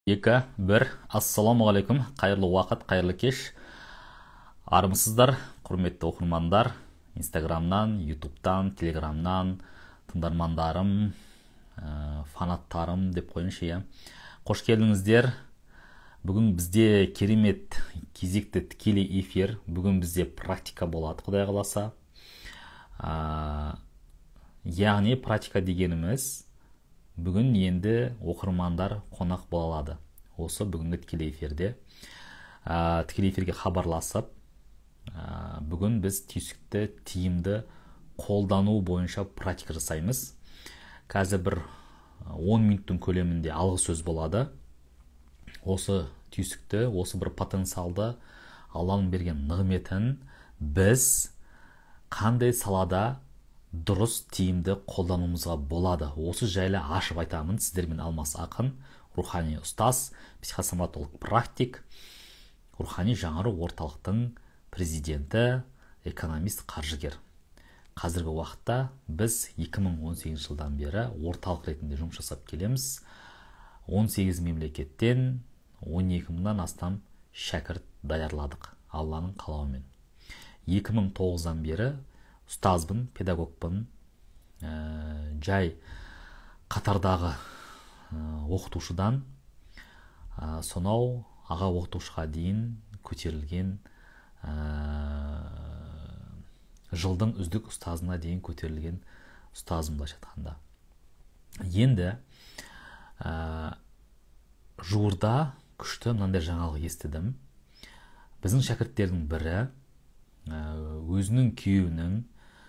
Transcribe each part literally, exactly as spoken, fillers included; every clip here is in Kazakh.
екі, бір, ассаламағалейкум, қайырлы уақыт, қайырлы кеш. Армысыздар, құрметті оқырмандар, инстаграмнан, ютубтан, телеграмнан, тыңдармандарым, ә, фанаттарым деп қойыңшы, иә. Қош келдіңіздер. Бүгін бізде керемет кезекті тікелей эфир. Бүгін бізде практика болады, Құдай қаласа. Ә, яғни практика дегеніміз бүгін енді оқырмандар қонақ бола алады. Осы бүгінгі тікелей эфирде ә, тікелей эфирге хабарласып, ә, бүгін біз түйсікті тиімді қолдану бойынша практика жасаймыз. Қазір бір он минуттың көлемінде алғы сөз болады. Осы түйсікті, осы бір потенциалды, Алланың берген нығметін біз қандай салада дұрыс тиімді қолдануымызға болады. Осы жайлы ашып айтамын. Сіздермен Алмас Ақын, рухани ұстаз, психосоматолог практик, рухани жаңару орталықтың президенті, экономист, қаржыгер. Қазіргі уақытта біз екі мың он сегізінші жылдан бері орталық ретінде жұмыс жасап келеміз. он сегіз мемлекеттен он екі мыңнан астам шәкіртдаярладық Алланың қалауымен. екі мың тоғыздан бері ұстазбын, педагогпын, ә, жай қатардағы ә, оқытушыдан ә, сонау аға оқытушыға дейін көтерілген, ә, жылдың үздік ұстазына дейін көтерілген ұстазым былайша айтқанда. Енді ә, жуырда күшті мынандай жаңалық естідім. Біздің шәкірттердің бірі өзінің күйеуінің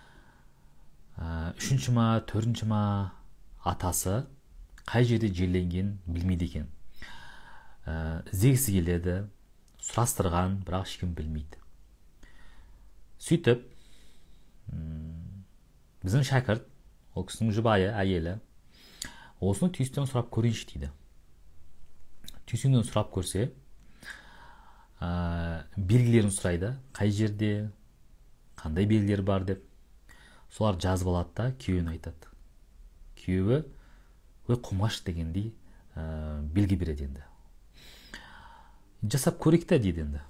үшінші ма, төртінші ма атасы қай жерде жерленген білмейді екен. Іздегісі келеді, сұрастырған, бірақ ешкім білмейді. Сөйтіп, біздің шәкірт, ол кісінің жұбайы, әйелі, осыны түйістен сұрап көрейінші дейді. Түйістен сұрап көрсе, белгілерін сұрайды, қай жерде, қандай белгілер бар деп. Солар жазып алады да күйеуіне айтады. Күйеуі өй құмаш дегендей ә, белгі береді енді. Жасап көрейік та дейді енді.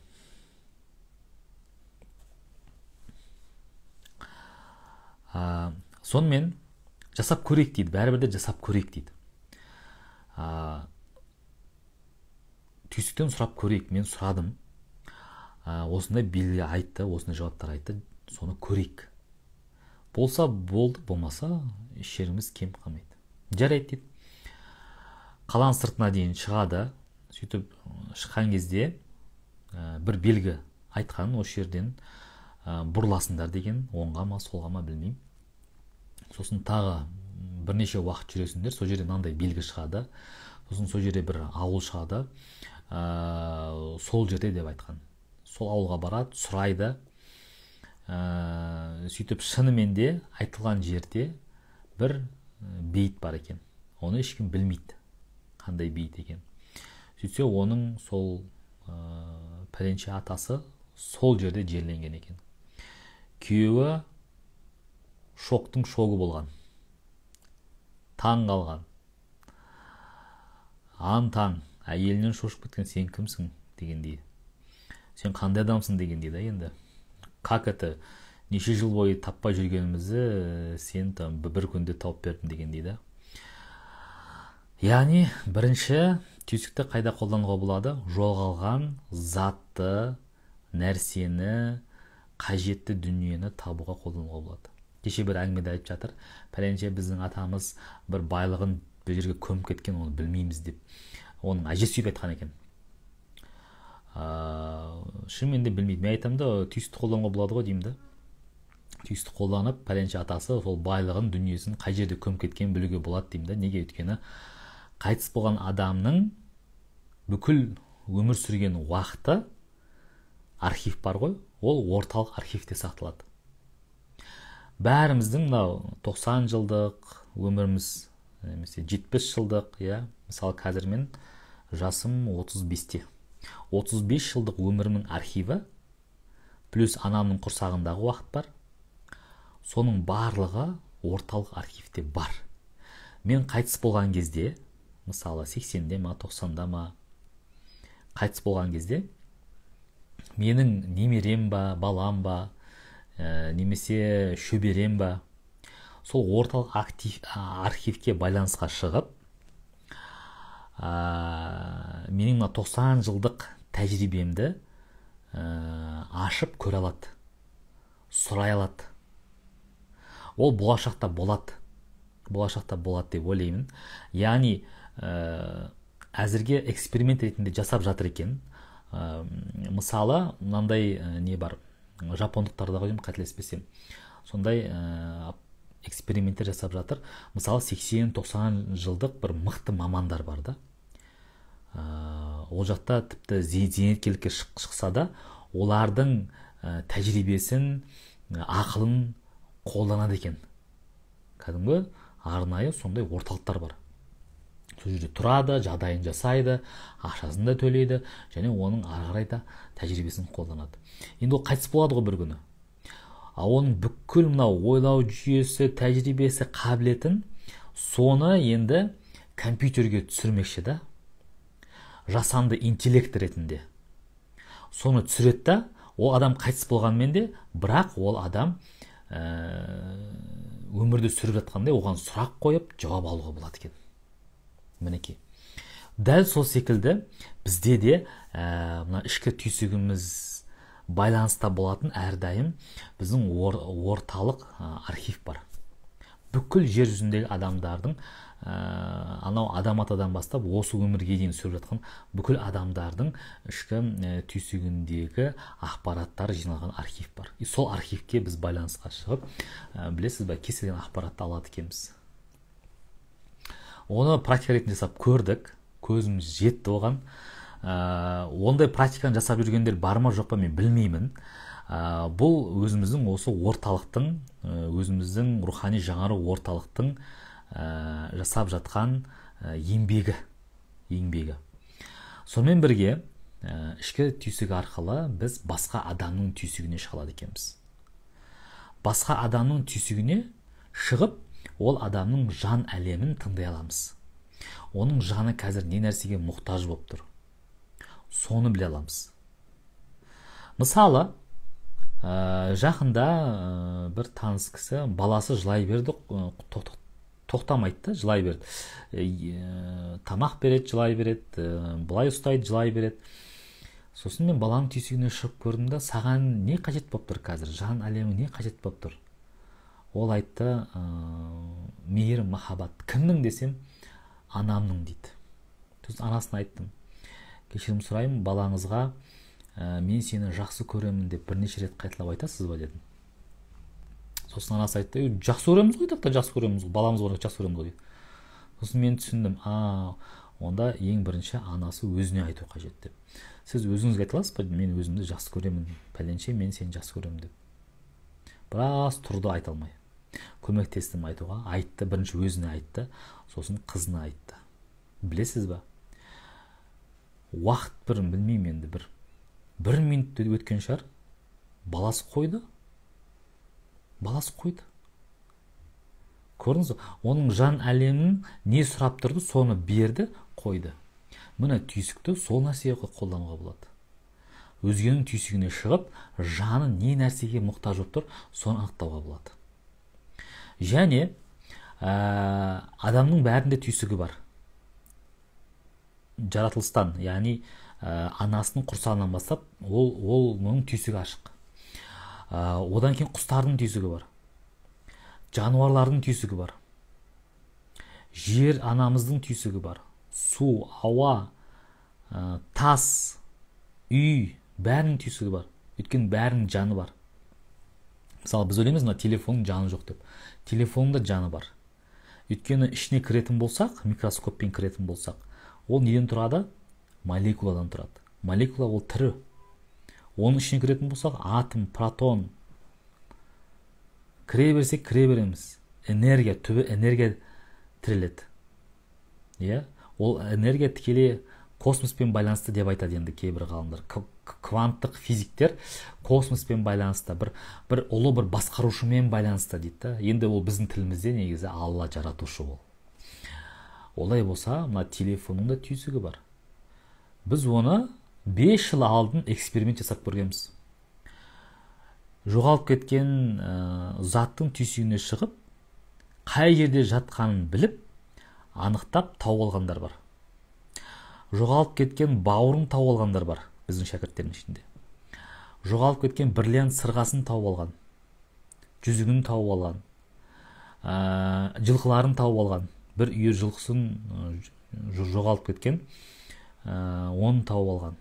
Ә, сонымен жасап көрейік дейді, бәрібір де жасап көрейік дейді. Ә, түйсіктен сұрап көрейік, мен сұрадым. Ә, осындай белгі айтты, осындай жауаптар айтты, соны көрейік. Болса болды, болмаса ішеріміз кем қалмайды. Жарайды дейді. Қаланың сыртына дейін шығады. Сөйтіп шыққан кезде ә, бір белгі айтқан, осы жерден ә, бұрыласыңдар деген, оңға ма, солға ма білмеймін. Сосын тағы бірнеше уақыт жүресіңдер, сол жерде мынандай белгі шығады. Сосын сол жерде бір ауыл шығады. Ә, сол жерде деп айтқан. Сол ауылға барады, сұрайды. Ә, сөйтіп шынымен де айтылған жерде бір бейіт бар екен. Оны ешкім білмейді, қандай бейіт екен. Сөйтсе оның сол ә, пәленше атасы сол жерде жерленген екен. Күйеуі шоқтың шоғы болған, таң қалған, аң-таң, әйелінен шошып кеткен, сен кімсің дегендей. Сен қандай адамсың дегендей да енді. Как это, неше жыл бойы таппай жүргенімізді сен там бір күнде тауып бердің дегендей да. Яғни бірінші түйсікті қайда қолдануға болады? Жоғалған затты, нәрсені, қажетті дүниені табуға қолдануға болады. Кеше бір әңгімеде айтып жатыр, пәленше біздің атамыз бір байлығын бір жерге көміп кеткен, оны білмейміз деп. Оның әжесі сөйтіп айтқан екен. Шынымен де білмейді. Мен айтамын да, түйсікті қолдануға болады ғой деймін да. Түйсікті қолданып, пәленше атасы сол байлығын, дүниесін қай жерде көміп кеткен білуге болады деймін да. Неге? Өйткені қайтыс болған адамның бүкіл өмір сүрген уақыты архив бар ғой, ол орталық архивте сақталады. Бәріміздің мынау тоқсан жылдық өміріміз, немесе жетпіс жылдық, иә. Мысалы қазір мен жасым отыз бесте. отыз бес жылдық өмірімнің архиві плюс анамның құрсағындағы уақыт бар. Соның барлығы орталық архивте бар. Мен қайтыс болған кезде, мысалы сексенде ма, тоқсанда ма, қайтыс болған кезде менің немерем ба, балам ба, ә, немесе шөберем ба сол орталық актив, архивке байланысқа шығып, ә, менің тоқсан жылдық тәжірибемді ә, ашып көре алады, сұрай алады. Ол болашақта болады, болашақта болады деп ойлаймын. Яғни ә, әзірге эксперимент ретінде жасап жатыр екен. Ә, мысалы мынандай ә, не бар, жапондықтарда ғой, қателеспесем, сондай ә, эксперименттер жасап жатыр. Мысалы сексен тоқсан жылдық бір мықты мамандар бар да. Ә, ол жақта тіпті зейнеткерлікке шықса да олардың ә, тәжірибесін, ақылын қолданады екен. Кәдімгі арнайы сондай орталықтар бар. Сол жерде тұрады, жағдайын жасайды, ақшасын да төлейді, және оның ары қарай да тәжірибесін қолданады. Енді ол қайтыс болады ғой бір күні. А оның бүкіл мынау ойлау жүйесі, тәжірибесі, қабілетін соны енді компьютерге түсірмекші да, жасанды интеллект ретінде. Соны түсіреді да, ол адам қайтыс болғанмен де, бірақ ол адам ә, өмірді сүріп жатқандай оған сұрақ қойып жауап алуға болады екен. Мінекей. Дәл сол секілді бізде де ә, мына ішкі түйсігіміз байланыста болатын әрдайым біздің ор, орталық ә, архив бар. Бүкіл жер жүзіндегі адамдардың ә, анау адам атадан бастап осы өмірге дейін сүріп жатқан бүкіл адамдардың ішкі ә, түйсігіндегі ақпараттар жиналған архив бар. И сол архивке біз байланысқа шығып, ә, білесіз бе, кез келген ақпаратты алады екенбіз. Оны практика ретінде жасап көрдік, көзіміз жетті оған. Ә, ондай практиканы жасап жүргендер бар ма жоқ па мен білмеймін. Ә, бұл өзіміздің осы орталықтың, өзіміздің рухани жаңару орталықтың ә, жасап жатқан ә, еңбегі, еңбегі. Сонымен бірге ә, ішкі түйсік арқылы біз басқа адамның түйсігіне шыға алады екенбіз. Басқа адамның түйсігіне шығып, ол адамның жан әлемін тыңдай аламыз. Оның жаны қазір не нәрсеге мұқтаж болып тұр, соны біле аламыз. Мысалы, ә, жақында ә, бір таныс кісі баласы жылай берді, тоқтамайды, жылай берді. Ә, тамақ береді, жылай береді, ә, былай ұстайды, жылай береді. Сосын мен баланың түйсігіне шығып көрдім да, саған не қажет болып тұр қазір, жан әлемі не қажет болып тұр? Ол айтты, ә, мейірім, махаббат. Кімнің десем, анамның дейді. Сосын анасын айттым. Кешірім сұраймын, балаңызға ә, мен сені жақсы көремін деп бірнеше рет қайталап айтасыз ба дедім. Сосын анасы айтты, жақсы көреміз ғой, тақта жақсы көреміз ғой, баламыз бар жақсы көреміз ғой. Сосын мен түсіндім, а, онда ең бірінші анасы өзіне айту қажет деп. Сіз өзіңізге айта аласыз ба, мен өзімді жақсы көремін, пәленше мен сені жақсы көремін деп. Біраз тұрды айта алмай. Көмектестім айтуға, айтты, бірінші өзіне айтты, сосын қызына айтты. Білесіз ба? Уақыт бір, білмеймін енді, бір бір минут өткен шығар, баласы қойды. Баласы қойды. Көрдіңіз ба? Оның жан әлемін не сұрап тұрды, соны берді, қойды. Міне түйсікті сол нәрсеге қолдануға болады. Өзгенің түйсігіне шығып, жаны не нәрсеге мұқтаж болып тұр, соны анықтауға болады. Және ә, адамның бәрінде түйсігі бар. Жаратылыстан, яғни ә, анасының құрсағынан бастап, ол, ол оның түйсігі ашық. Ә, одан кейін құстардың түйсігі бар. Жануарлардың түйсігі бар. Жер анамыздың түйсігі бар. Су, ауа, ә, тас, үй, бәрінің түйсігі бар. Өйткені бәрінің жаны бар. Мысалы, біз ойлаймыз, мына телефонның жаны жоқ деп. Телефонның да жаны бар. Өйткені ішіне кіретін болсақ, микроскоппен кіретін болсақ, ол неден тұрады? Молекуладан тұрады. Молекула ол тірі. Оның ішіне кіретін болсақ, атом, протон. Кіре берсек, кіре береміз. Энергия, түбі энергия тіреледі. Иә? Ол энергия тікелей космоспен байланысты деп айтады енді кейбір ғалымдар. Кванттық физиктер космоспен байланысты, бір, бір ұлы бір басқарушымен байланысты дейді. Енді ол біздің тілімізде негізі Алла жаратушы ол. Олай болса, мына телефонның да түйсігі бар. Біз оны беш жыл алдын эксперимент жасап көргенбіз. Жоғалып кеткен ә, заттың түйсігіне шығып, қай жерде жатқанын біліп, анықтап тауып алғандар бар. Жоғалып кеткен бауырын тауып алғандар бар біздің шәкірттердің ішінде. Жоғалып кеткен бриллиант сырғасын тауып алған, жүзігін тауып алған, ә, жылқыларын тауып алған. Бір үйір жылқысын ә, жоғалып кеткен, ә, оны тауып алған.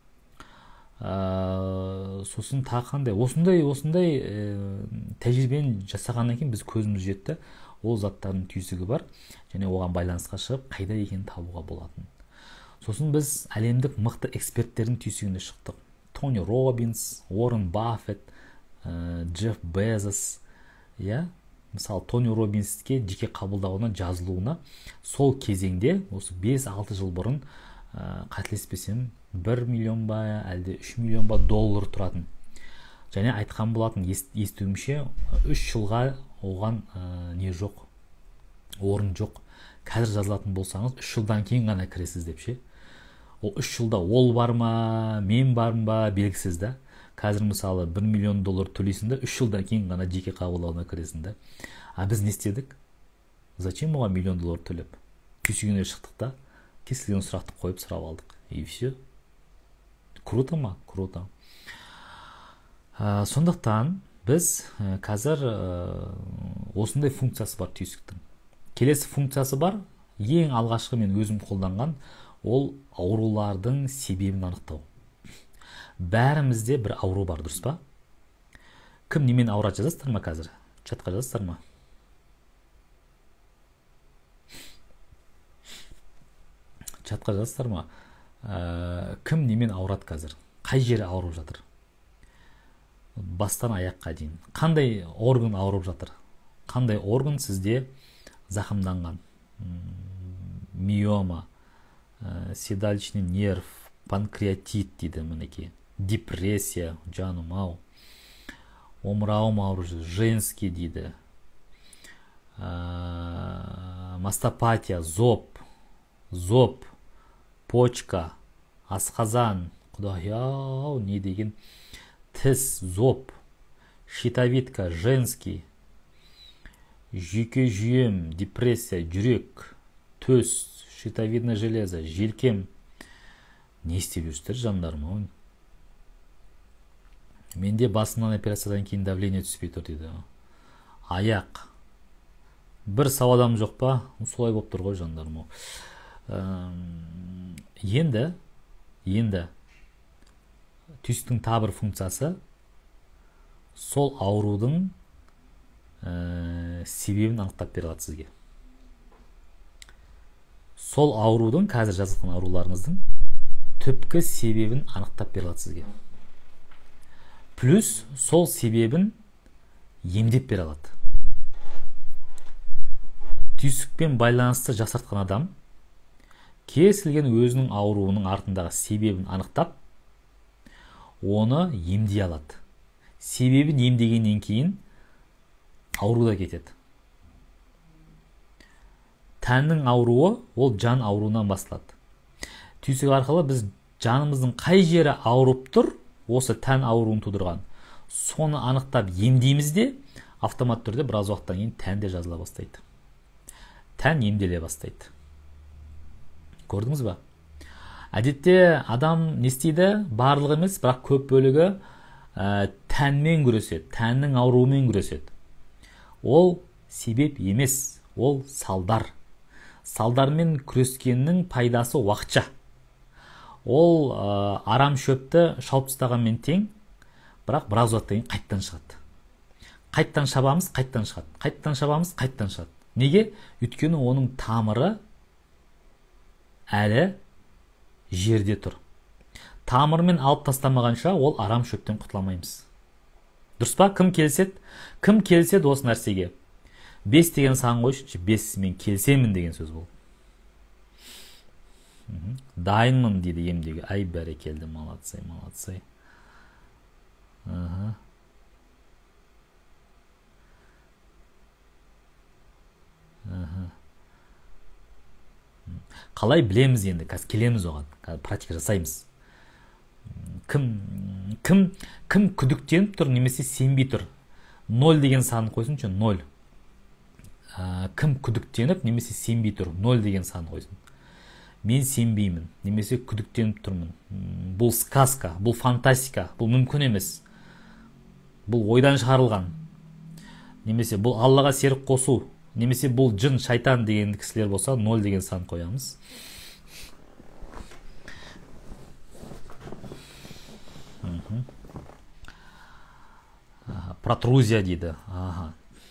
Ә, сосын тағы қандай осындай осындай ә, тәжірибені жасағаннан кейін біз көзіміз жетті, ол заттардың түйсігі бар және оған байланысқа шығып қайда екенін табуға болатын. Сосын біз әлемдік мықты эксперттердің түйсігіне шықтық. Тони Робинс, Уоррен Баффет, ә, Джефф Безос, иә. Мысалы, Тони Робинске жеке қабылдауына жазылуына сол кезеңде осы бес алты жыл бұрын ә, қателеспесем бір миллион ба әлде үш миллион ба доллар тұратын. Және айтқан болатын, естуімше үш жылға оған ә, не жоқ, орын жоқ. Қазір жазылатын болсаңыз үш жылдан кейін ғана кіресіз деп ше. Ол үш жылда ол бар ма, мен бармын ба белгісіз да. Қазір мысалы бір миллион доллар төлейсің да, үш жылдан кейін ғана жеке қабылдауына кіресің да. А біз не істедік? Зачем оған миллион доллар төлеп? Түйсігіне шықтық та, кез келген сұрақты қойып сұрап алдық. И все. Круто ма? Круто. Ә, сондықтан біз ә, қазір ә, осындай функциясы бар түйсіктің. Келесі функциясы бар, ең алғашқы мен өзім қолданған, ол аурулардың себебін анықтау. Бәрімізде бір ауру бар, дұрыс па? Кім немен ауырады жазасыздар ма қазір? Чатқа жазасыздар ма? Чатқа жазасыздар ма? Ә, кім немен ауырады қазір? Қай жері ауырып жатыр? Бастан аяққа дейін. Қандай орган ауырып жатыр? Қандай орган сізде зақымданған? Миома, ә, седалищный нерв, панкреатит дейді мінеке. Депрессия, жаным ау. Омырауым ауырып жүр, женский дейді. Ә, мастопатия, зоб, зоб, почка, асқазан, құдай-ау, не деген, тіс, зоб, щитовидка, женский, жүйке жүйем, депрессия, жүрек, төс, щитовидное железо, желкем. Не істеп жүрсіздер жандарым ау? Менде басымнан операциядан кейін давление түспей тұр дейді. Аяқ. Бір сауадам жоқ па? Солай болып тұр ғой жандарым ау. Енді, енді түйсіктің тағы бір функциясы сол аурудың ә, себебін анықтап бере алады сізге. Сол аурудың, қазір жазылған ауруларыңыздың түпкі себебін анықтап бере алады сізге. Плюс сол себебін емдеп бере алады. Түйсікпен байланысты жасартқан адам кез келген өзінің ауруының артындағы себебін анықтап, оны емдей алады. Себебін емдегеннен кейін ауру да кетеді. Тәннің ауруы ол жан ауруынан басталады. Түйсік арқылы біз жанымыздың қай жері ауырып тұр, осы тән ауруын тудырған, соны анықтап емдейміз де, автомат түрде біраз уақыттан кейін тән де жазыла бастайды. Тән емделе бастайды. Көрдіңіз ба? Әдетте адам не істейді? Барлығы емес, бірақ көп бөлігі ә, тәнмен күреседі, тәннің ауруымен күреседі. Ол себеп емес, ол салдар. Салдармен күрескеннің пайдасы уақытша. Ол ә, арам шөпті шауып тастағанмен тең, бірақ біраз уақыттан кейін қайттан шығады. Қайттан шабамыз, қайттан шығады. Қайттан шабамыз, қайттан шығады. Неге? Өйткені оның тамыры әлі жерде тұр. Тамырымен алып тастамағанша ол арам шөптен құтыламаймыз. Дұрыс па? Кім келседі? Кім келседі осы нәрсеге? Бес деген сан қойшы, бес мен келсемін деген сөз бұл. Дайынмын дейді емдеуге. Ай, бәрекелді, молодцы, молодцы. Ага. Ага. Қалай білеміз енді? Қазір келеміз оған. Қазір практика жасаймыз. кім кім кім күдіктеніп тұр немесе сенбей тұр? Ноль деген санын қойсыншы, ноль. Кім күдіктеніп немесе сенбей тұр? Ноль деген санын қойсын. Мен сенбеймін немесе күдіктеніп тұрмын. Бұл сказка, бұл фантастика, бұл мүмкін емес. Бұл ойдан шығарылған. Немесе бұл Аллаға серік қосу, немесе бұл жын, шайтан деген кісілер болса, ноль деген сан қоямыз. Протрузия дейді. Ага.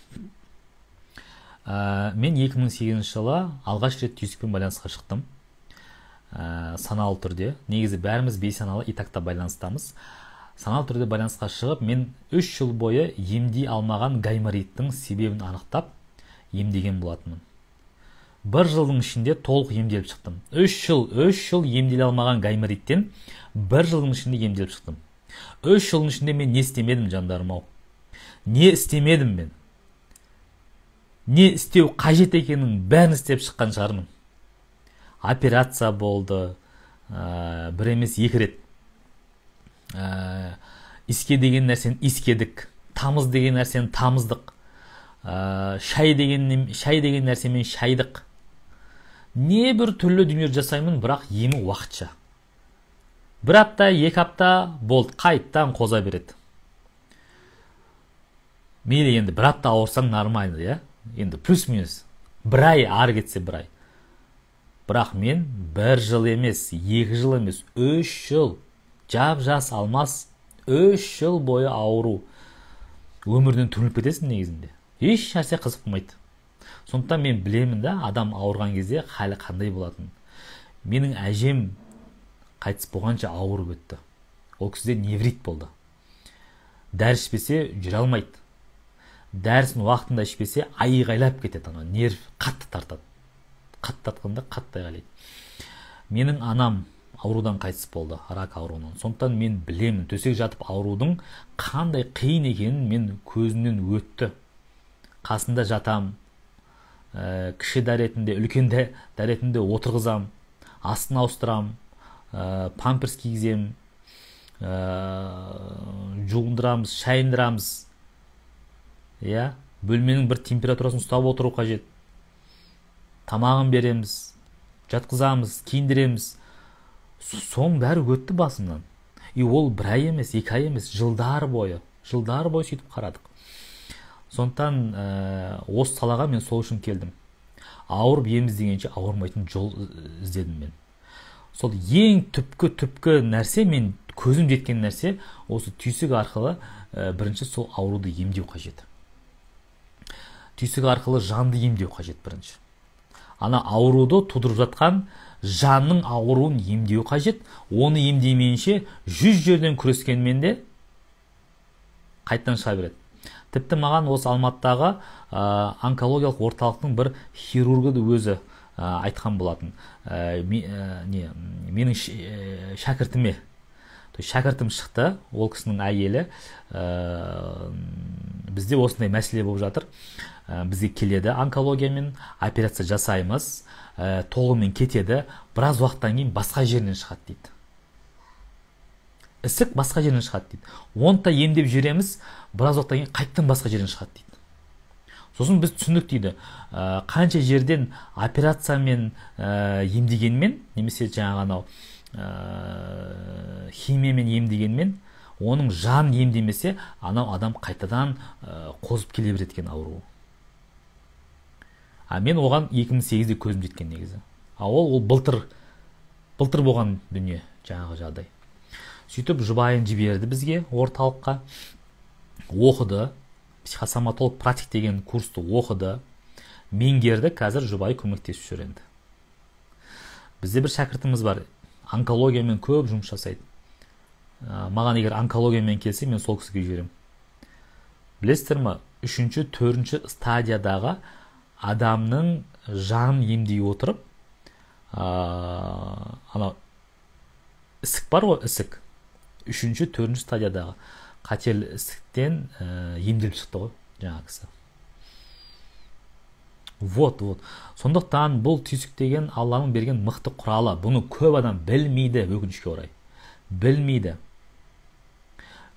Мен екі мың сегізінші жылы алғаш рет түйсікпен байланысқа шықтым. Саналы түрде. Негізі бәріміз бейсаналы итакта байланыстамыз. Саналы түрде байланысқа шығып, мен үш жыл бойы емдей алмаған гаймориттің себебін анықтап, емдеген болатынмын. Бір жылдың ішінде толық емделіп шықтым. Үш жыл, үш жыл емделе алмаған гаймориттен бір жылдың ішінде емделіп шықтым. Үш жылдың ішінде мен не істемедім, жандарым ау? Не істемедім мен? Не істеу қажет екенін бәрін істеп шыққан шығармын. Операция болды, ә, бір емес екі рет. Ә, иске деген нәрсені искедік, тамыз деген нәрсені тамыздық, ә, шай деген, шай деген нәрсемен шайдық. Не бір түрлі дүние жасаймын, бірақ емі уақытша. Бір апта, екі апта болды, қайттан қоза береді. Мейлі енді бір апта ауырсаң нормально, я? Енді плюс-минус. Бір ай ары кетсе бір ай. Бірақ мен бір жыл емес, екі жыл емес, үш жыл, жап-жас алмас, үш жыл бойы ауру. Өмірден түңіліп кетесің негізінде. Еш нәрсе қызық болмайды. Сондықтан мен білемін да, адам ауырған кезде халі қандай болатын. Менің әжем қайтыс болғанша ауырып өтті. Ол кісіде неврит болды. Дәрі ішпесе жүре алмайды. Дәрісін уақытында ішпесе айғайлап кетеді, ана нерв қатты тартады. Қатты тартқанда қатты айғайлайды. Менің анам аурудан қайтыс болды, рак ауруынан. Сондықтан мен білемін, төсек жатып аурудың қандай қиын екенін мен көзімнен өтті. Қасында жатам, ә, кіші дәретінде, үлкен дәретінде отырғызам, астын ауыстырам, ә, памперс кигізем, ә, жуындырамыз, шайындырамыз. Я, бөлменің бір температурасын ұстап отыру қажет. Тамағын береміз, жатқызамыз, киіндіреміз. Соның бәрі өтті басымнан. И ол бір ай емес, екі ай емес, жылдар бойы, жылдар бойы сөйтіп қарадық. Сондықтан ә, осы салаға мен сол үшін келдім. Ауырып ем іздегенше ауырмайтын жол іздедім мен. Сол ең түпкі-түпкі нәрсе, мен көзім жеткен нәрсе, осы түйсік арқылы ә, бірінші сол ауруды емдеу қажет. Түйсік арқылы жанды емдеу қажет бірінші. Ана ауруды тудырып жатқан жанның ауруын емдеу қажет. Оны емдемейінше жүз жерден күрескенмен де қайттан шыға береді. Тіпті маған осы Алматыдағы ә, онкологиялық орталықтың бір хирургы өзі ә, айтқан болатын. Ә, ә, не, менің ә, шәкіртіме, шәкіртім шықты, ол кісінің әйелі, ә, бізде осындай мәселе болып жатыр. Ә, бізге келеді онкологиямен, операция жасаймыз, ә, толығымен кетеді, біраз уақыттан кейін басқа жерінен шығады дейді. Ісік басқа жерінен шығады дейді. Онда емдеп жүреміз, біраз уақыттан кейін қайттан басқа жерінен шығады дейді. Сосын біз түсіндік дейді, ә, қанша жерден операциямен ә, емдегенмен, немесе жаңағы анау ә, химиямен емдегенмен, оның жан емдемесе, анау адам қайтадан ә, қозып келе береді екен ауру. А мен оған екі мың сегізде көзім жеткен негізі. А ол, ол былтыр, былтыр болған дүние, жаңағы жағдай. Сөйтіп жұбайын жіберді бізге орталыққа, оқыды, психосоматолог практик деген курсты оқыды, меңгерді, қазір жұбайы көмектесіп жүр енді. Бізде бір шәкіртіміз бар, онкологиямен көп жұмыс жасайды. Маған егер онкологиямен келсе, мен сол кісіге жіберем. Білесіздер ме, үшінші, төртінші стадиядағы адамның жанын емдей отырып, ана ісік бар ғой, ісік. Үшінші, төртінші стадиядағы қатерлі ісіктен емделіп шықты ғой, жаңа кісі. Вот, вот. Сондықтан бұл түйсік деген Алланың берген мықты құралы. Бұны көп адам білмейді, өкінішке орай. Білмейді.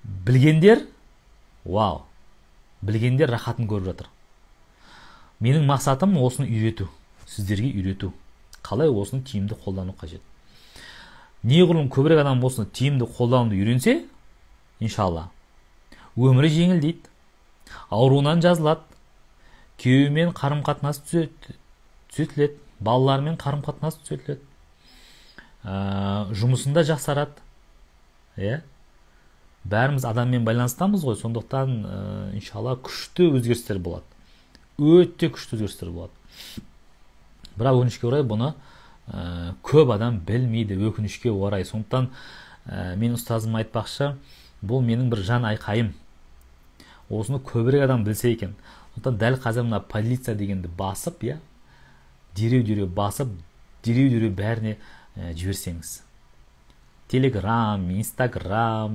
Білгендер, вау, білгендер рахатын көріп жатыр. Менің мақсатым осыны үйрету, сіздерге үйрету. Қалай осыны тиімді қолдану қажет. Неғұрлым көбірек адам осыны тиімді қолдануды үйренсе, иншалла, өмірі жеңілдейді, ауруынан жазылады, күйеуімен қарым-қатынасы түзетіледі, балалармен қарым-қатынасы түзетіледі, жұмысында жақсарады. Е? Бәріміз адаммен байланыстамыз ғой, сондықтан иншалла күшті өзгерістер болады. Өте күшті өзгерістер болады. Бірақ өкінішке орай бұны көп адам білмейді, өкінішке орай. Сондықтан мен ұстазым айтпақшы, бұл менің бір жан айқайым. Осыны көбірек адам білсе екен. Сондықтан дәл қазір мына полиция дегенді басып, я, дереу-дереу басып, дереу-дереу бәріне жіберсеңіз. Телеграм, инстаграм,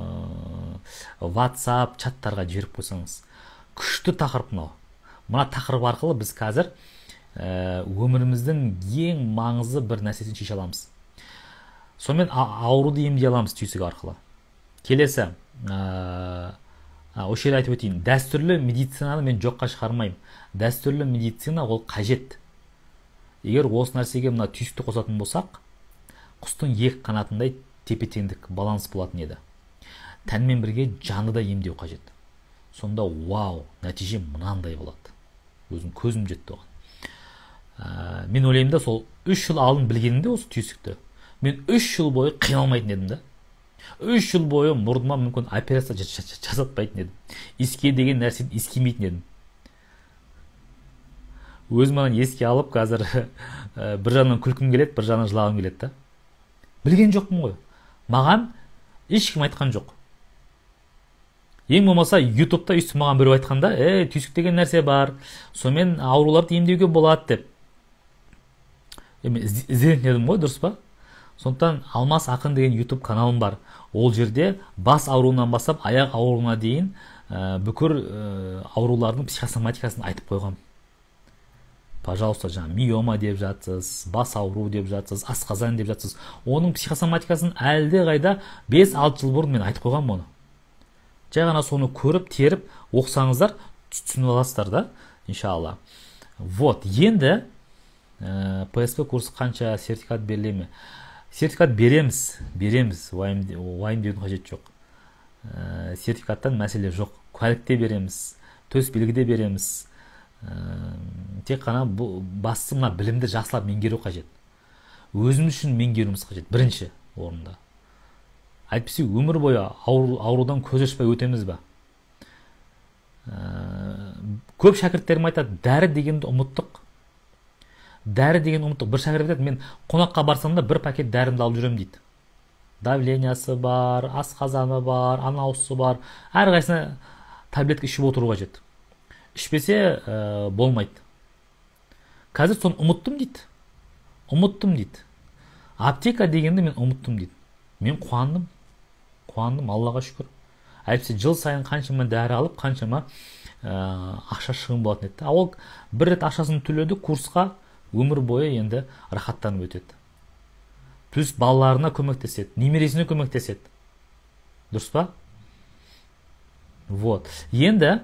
ватсап, чаттарға жіберіп қойсаңыз. Күшті тақырып мынау. Мына тақырып арқылы біз қазір өміріміздің ең маңызды бір нәрсесін шеше аламыз. Сонымен ауруды емдей аламыз түйсік арқылы. Келесі, осы жерде айтып өтейін, дәстүрлі медицинаны мен жоққа шығармаймын. Дәстүрлі медицина ол қажет. Егер осы нәрсеге мына түйсікті қосатын болсақ, құстың екі қанатындай тепе-теңдік баланс болатын еді. Тәнмен бірге жанды да емдеу қажет. Сонда вау, нәтиже мынандай болады. Өзім көзім жетті оған. Мен ойлаймын да, сол үш жыл алдын білгенімде осы түйсікті. Мен үш жыл бойы қиналмайтын едім да. Үш жыл бойы мұрныма мүмкін операция жасатпайтын едім. Еске деген нәрсені ескемейтін едім. Өзім анан еске алып, қазір бір жағынан күлкім келеді, бір жағынан жылағым келеді да. Білген жоқпын ғой. Маған ешкім айтқан жоқ. Ең болмаса ютубта үсті маған біреу айтқанда, «Е, түйсік деген нәрсе бар, сонымен ауруларды емдеуге болады» деп. Ізденетін едім ғой, дұрыс па? Сондықтан Алмас Ақын деген ютуб каналым бар. Ол жерде бас ауруынан бастап аяқ ауруына дейін бүкіл аурулардың психосоматикасын айтып қойғам. Пожалуйста, жаңа миома деп жатсыз, бас ауру деп жатсыз, асқазан деп жатсыз. Оның психосоматикасын әлде қайда бес алты жыл бұрын мен айтып қойғам оны. Жай ғана соны көріп, теріп, оқысаңыздар, түсініп аласыздар да, иншалла. Вот, енді пэ эс пэ курсы қанша сертификат беріле ме? Сертификат береміз, береміз, уайымдеудің қажет жоқ. Сертификаттан мәселе жоқ. Куәлікте береміз, төс белгіде береміз. Тек қана басты мына білімді жақсылап меңгеру қажет. Өзіміз үшін меңгеруіміз қажет, бірінші орында. Әйтпесе өмір бойы аурудан көз ашпай өтеміз ба? Көп шәкірттерім айтады, дәрі дегенді ұмыттық. Дәрі деген ұмыттық. Бір шәкірт айтады, мен қонаққа барсам да бір пакет дәрімді алып жүремін дейді. Давлениясы бар, асқазаны бар, анауысы бар. Әрқайсысына таблетка ішіп отыру қажет. Ішпесе болмайды. Қазір соны ұмыттым дейді. Ұмыттым дейді. Аптека дегенді мен ұмыттым дейді. Мен қуандым. Қуандым, Аллаға шүкір. Әйтпесе жыл сайын қаншама дәрі алып, қаншама ақша шығын болатын еді. Ол бір рет ақшасын төледі, курсқа өмір бойы енді рахаттанып өтеді. Плюс балаларына көмектеседі, немересіне көмектеседі. Дұрыс па? Вот. Енді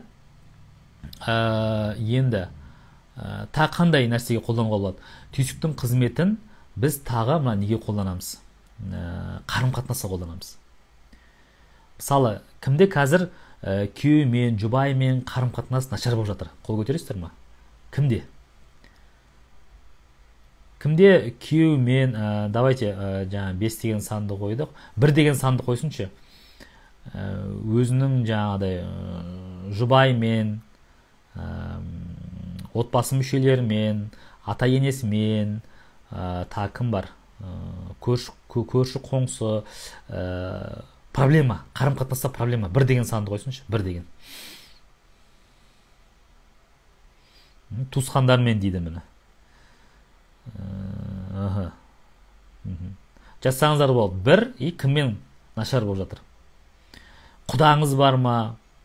енді та қандай нәрсеге қолдануға болады? Түйсіктің қызметін біз тағы мына неге қолданамыз? Қарым-қатынасқа қолданамыз. Мысалы, кімде қазір күйеуімен, жұбайымен қарым-қатынас нашар болып жатыр? Қол көтересіздер ма? Кімде? Кімде күйеуімен, давайте жаңа бес деген санды қойдық, бір деген санды қойсыншы. Өзінің жаңағыдай жұбаймен, отбасы мүшелерімен, ата-енесімен, та кім бар? Көрші қоңсы, проблема, қарым-қатынаста проблема. Бір деген санды қойсыншы, бір деген. Туысқандармен дейді мені. Жазсаңыздар болды. Бір, и кіммен нашар болып жатыр? Құдаңыз бар ма?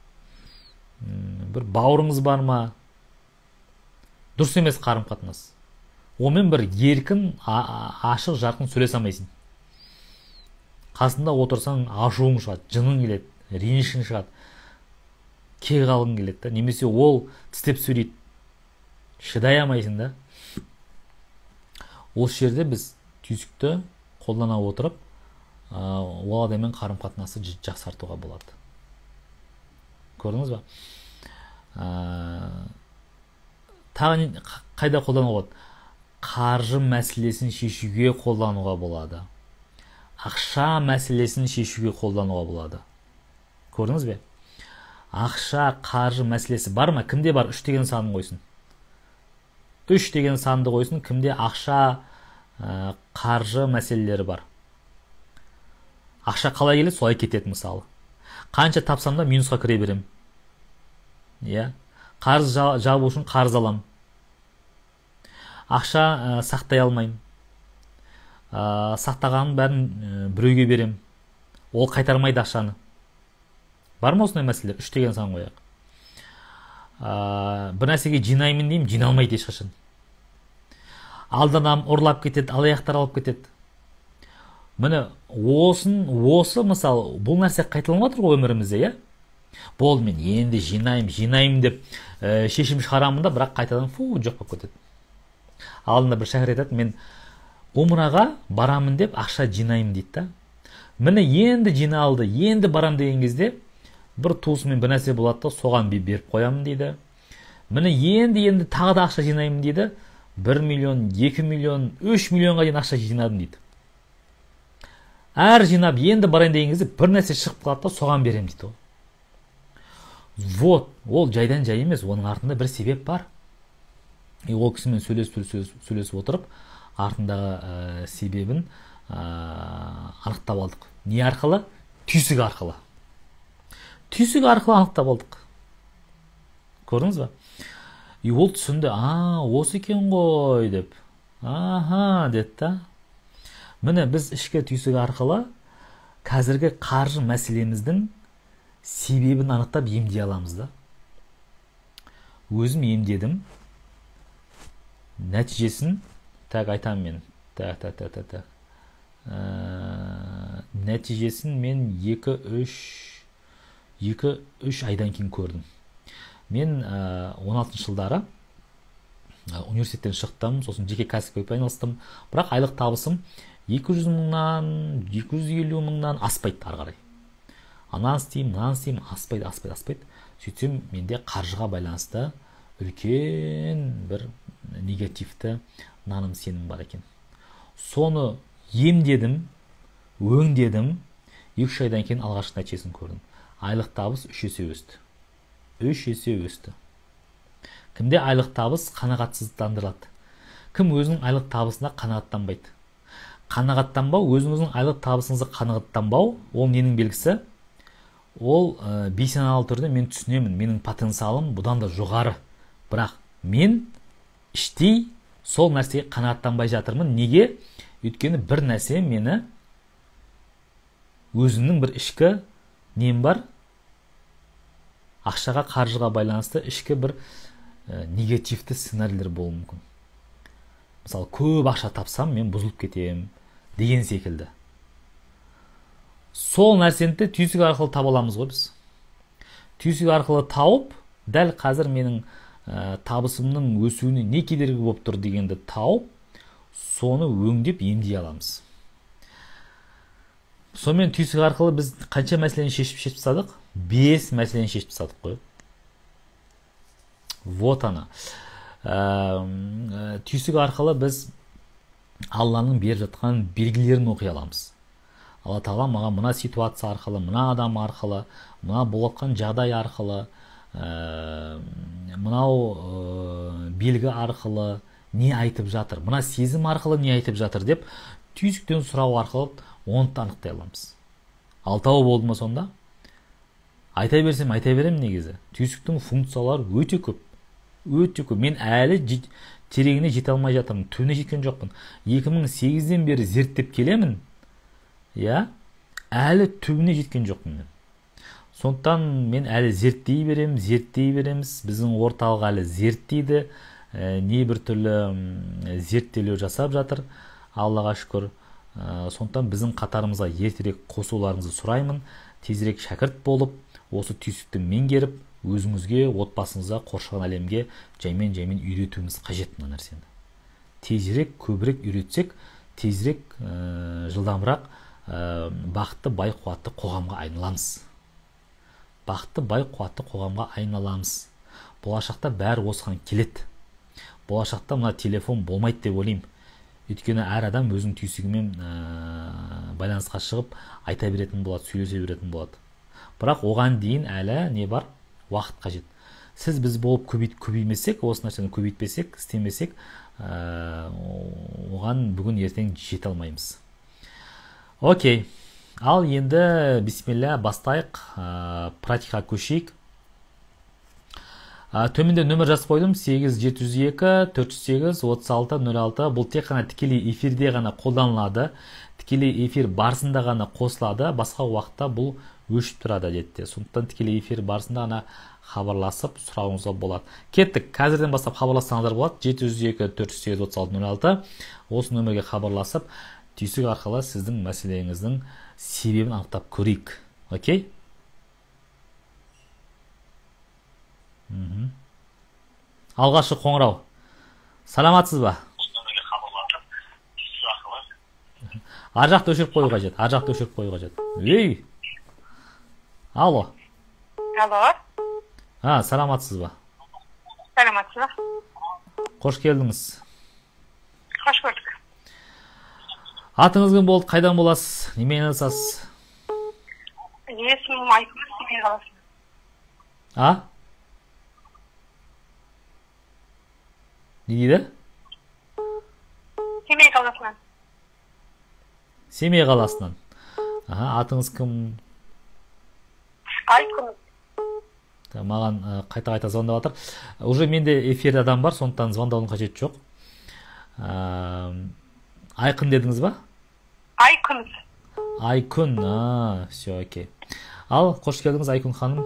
Бір бауырыңыз бар ма? Дұрыс емес қарым-қатынас. Онымен бір еркін, ашық, жарқын сөйлесе алмайсың. Қасында отырсаң ашуың шығады, жының келеді, ренішің шығады, кек алғың келеді да, немесе ол тістеп сөйлейді, шыдай алмайсың да. Осы жерде біз түйсікті қолдана отырып, ол адаммен қарым-қатынасты жақсартуға болады. Көрдіңіз ба? Тағы қайда қолдануға болады? Қаржы мәселесін шешуге қолдануға болады. Ақша мәселесін шешуге қолдануға болады. Көрдіңіз бе? Ақша, қаржы мәселесі бар ма? Кімде бар? Үш деген санын қойсын. Үш деген санды қойсын. Кімде ақша, қаржы мәселелері бар? Ақша қалай келеді, солай кетеді мысалы. Қанша тапсам да минусқа кіре берем. Иә. Қарыз жабу үшін қарыз алам. Ақша сақтай алмайым. Сақтағанын бәрін біреуге берем. Ол қайтармайды ақшаны. Бар ма осындай мәселелер? Үш деген сан қояйық. Бір нәрсеге жинаймын деймін, жиналмайды ешқашан. Алданам, ұрлап кетеді, алаяқтар алып кетеді. Міне осын, осы мысалы, бұл нәрсе қайталанып отыр ғой өмірімізде, иә? Болды, мен енді жинайым, жинайым деп шешім шығарамын да, бірақ қайтадан фу, жоқ болып кетеді. Алдында бір шәкірт айтады, мен умраға барамын деп ақша жинайым дейді да. Міне енді жиналды, енді барам деген кезде бір туысымен бір нәрсе болады да, соған беріп қоямын дейді. Міне енді енді тағы да ақша жинайым дейді. бір миллион, екі миллион, үш миллионға дейін ақша жинадым дейді. Әр жинап енді барайын деген кезде бір нәрсе шығып қалады да, соған берем дейді. Вот, ол жайдан жай емес, оның артында бір себеп бар. И ол кісімен сөйлесіп сөйлесіп отырып, артындағы себебін анықтап алдық. Не арқылы? Түйсік арқылы. Түйсік арқылы анықтап алдық. Көрдіңіз ба? И ол түсінді, а, осы екен ғой деп. Аха, деді да. Міне біз ішкі түйсік арқылы қазіргі қаржы мәселеміздің себебін анықтап емдей аламыз да. Өзім емдедім. Нәтижесін, так айтам мен. Так, так, так, так. Нәтижесін мен екі үш айдан кейін көрдім. Мен он алтыншы жылдары университеттен шықтым, сосын жеке кәсіппен айналыстым. Бірақ айлық табысым екі жүз мыңнан, екі жүз елу мыңнан аспайды ары қарай. Анан істеймін, мынаны істеймін, аспайды, аспайды, аспайды. Сөйтсем, менде қаржыға байланысты үлкен бір негативті наным сенім бар екен. Соны емдедім, өңдедім, екі айдан кейін алғашқы нәтижесін көрдім. Айлық табыс үш есе өсті. үш есе өсті. Кімде айлық табыс қанағатсыздандырылады? Кім өзінің айлық табысына қанағаттанбайды? Қанағаттанбау, өзіңіздің айлық табысыңызды қанағаттанбау, ол ненің белгісі? Ол бейсаналы түрде мен түсінемін, менің потенциалым бұдан да жоғары. Бірақ мен іштей сол нәрсеге қанағаттанбай жатырмын. Неге? Өйткені бір нәрсе мені өзімнің бір ішкі нем бар? Ақшаға, қаржыға байланысты ішкі бір негативті сценарийлер болуы мүмкін. Мысалы, көп ақша тапсам, мен бұзылып кетем деген секілді. Сол нәрсені түйсік арқылы таба аламыз ғой біз. Түйсік арқылы тауып, дәл қазір менің табысымның өсуіне не кедергі болып тұр дегенді тауып, соны өңдеп емдей аламыз. Сонымен түйсік арқылы біз қанша мәселені шешіп шешіп тастадық? бес мәселені шешіп тастадық қой. Вот ана. Түйсік арқылы біз Алланың беріп жатқан белгілерін оқи аламыз. Алла Тағала маған мына ситуация арқылы, мына адам арқылы, мына болған жағдай арқылы, мынау белгі арқылы не айтып жатыр, мына сезім арқылы не айтып жатыр деп түйсіктен сұрау арқылы оны анықтай аламыз. Алтауы болды ма сонда? Айта берсем, айта берем негізі. Түйсіктің функциялары өте көп. Өте көп. Мен әлі тереңіне жете алмай жатырмын. Түбіне жеткен жоқпын. екі мың сегізден бері зерттеп келемін. Я, әлі түбіне жеткен жоқпын мен. Сондықтан мен әлі зерттей берем, зерттей береміз. Біздің орталық әлі зерттейді. Не бір түрлі зерттеулер жасап жатыр. Аллаға шүкір. Сондықтан біздің қатарымызға ертерек қосуларыңызды сұраймын. тезірек шәкірт болып, осы түйсікті меңгеріп, өзіңізге, отбасыңызға, қоршаған әлемге жаймен жаймен үйретуіміз қажет мына нәрсені. Тезірек, көбірек үйретсек, тезірек, ә, жылдамырақ ә, бақытты, бай, қуатты қоғамға айналамыз. Бақытты, бай, қуатты қоғамға айналамыз. Болашақта бәрі осыған келеді. Болашақта мына телефон болмайды деп ойлаймын. Өйткені әр адам өзінің түйсігімен ә, байланысқа шығып айта беретін болады, сөйлесе беретін болады. Бірақ оған дейін әлі не бар? Уақыт қажет. Сіз біз болып көбейт, көбеймесек, осы нәрсені көбейтпесек, істемесек, ә, оған бүгін ертең жете алмаймыз. Окей. Ал енді бисмилля бастайық, ә, практикаға көшейік. Ә, төменде нөмір жазып қойдым: сегіз жеті жүз екі төрт жүз сегіз отыз алты нөл алты. Бұл тек қана тікелей эфирде ғана қолданылады. Тікелей эфир барысында ғана қосылады. Басқа уақытта бұл өшіп тұрады әдетте. Сондықтан тікелей эфир барысында ғана хабарласып сұрауыңызға болады. Кеттік. Қазірден бастап хабарлассаңыздар болады. жеті жүз екі төрт жүз сегіз отыз алты нөл алты. Осы нөмірге хабарласып, түйсік арқылы сіздің мәселеңіздің себебін анықтап көрейік. Окей? Алғашы қоңырау. Саламатсыз ба? Ар жақты өшіріп қою қажет. Ар жақты өшіріп қою қажет. Ей! Алло. Алло. А, саламатсыз ба? Саламатсыз ба? Қош келдіңіз. Қош көрдік. Атыңыз кім болды? Қайдан боласыз? Немен айналысасыз? Есімім Айкүн, Семей қаласынан. А? Не дейді? Семей қаласынан. Семей қаласынан. Аха, атыңыз кім? Айкүн. Маған қайта-қайта звондап жатыр. Уже менде эфирде адам бар, сондықтан звондаудың қажеті жоқ. Айкын дедіңіз ба? Айкүн. Айкүн, а, все, окей. Ал, қош келдіңіз Айкүн ханым.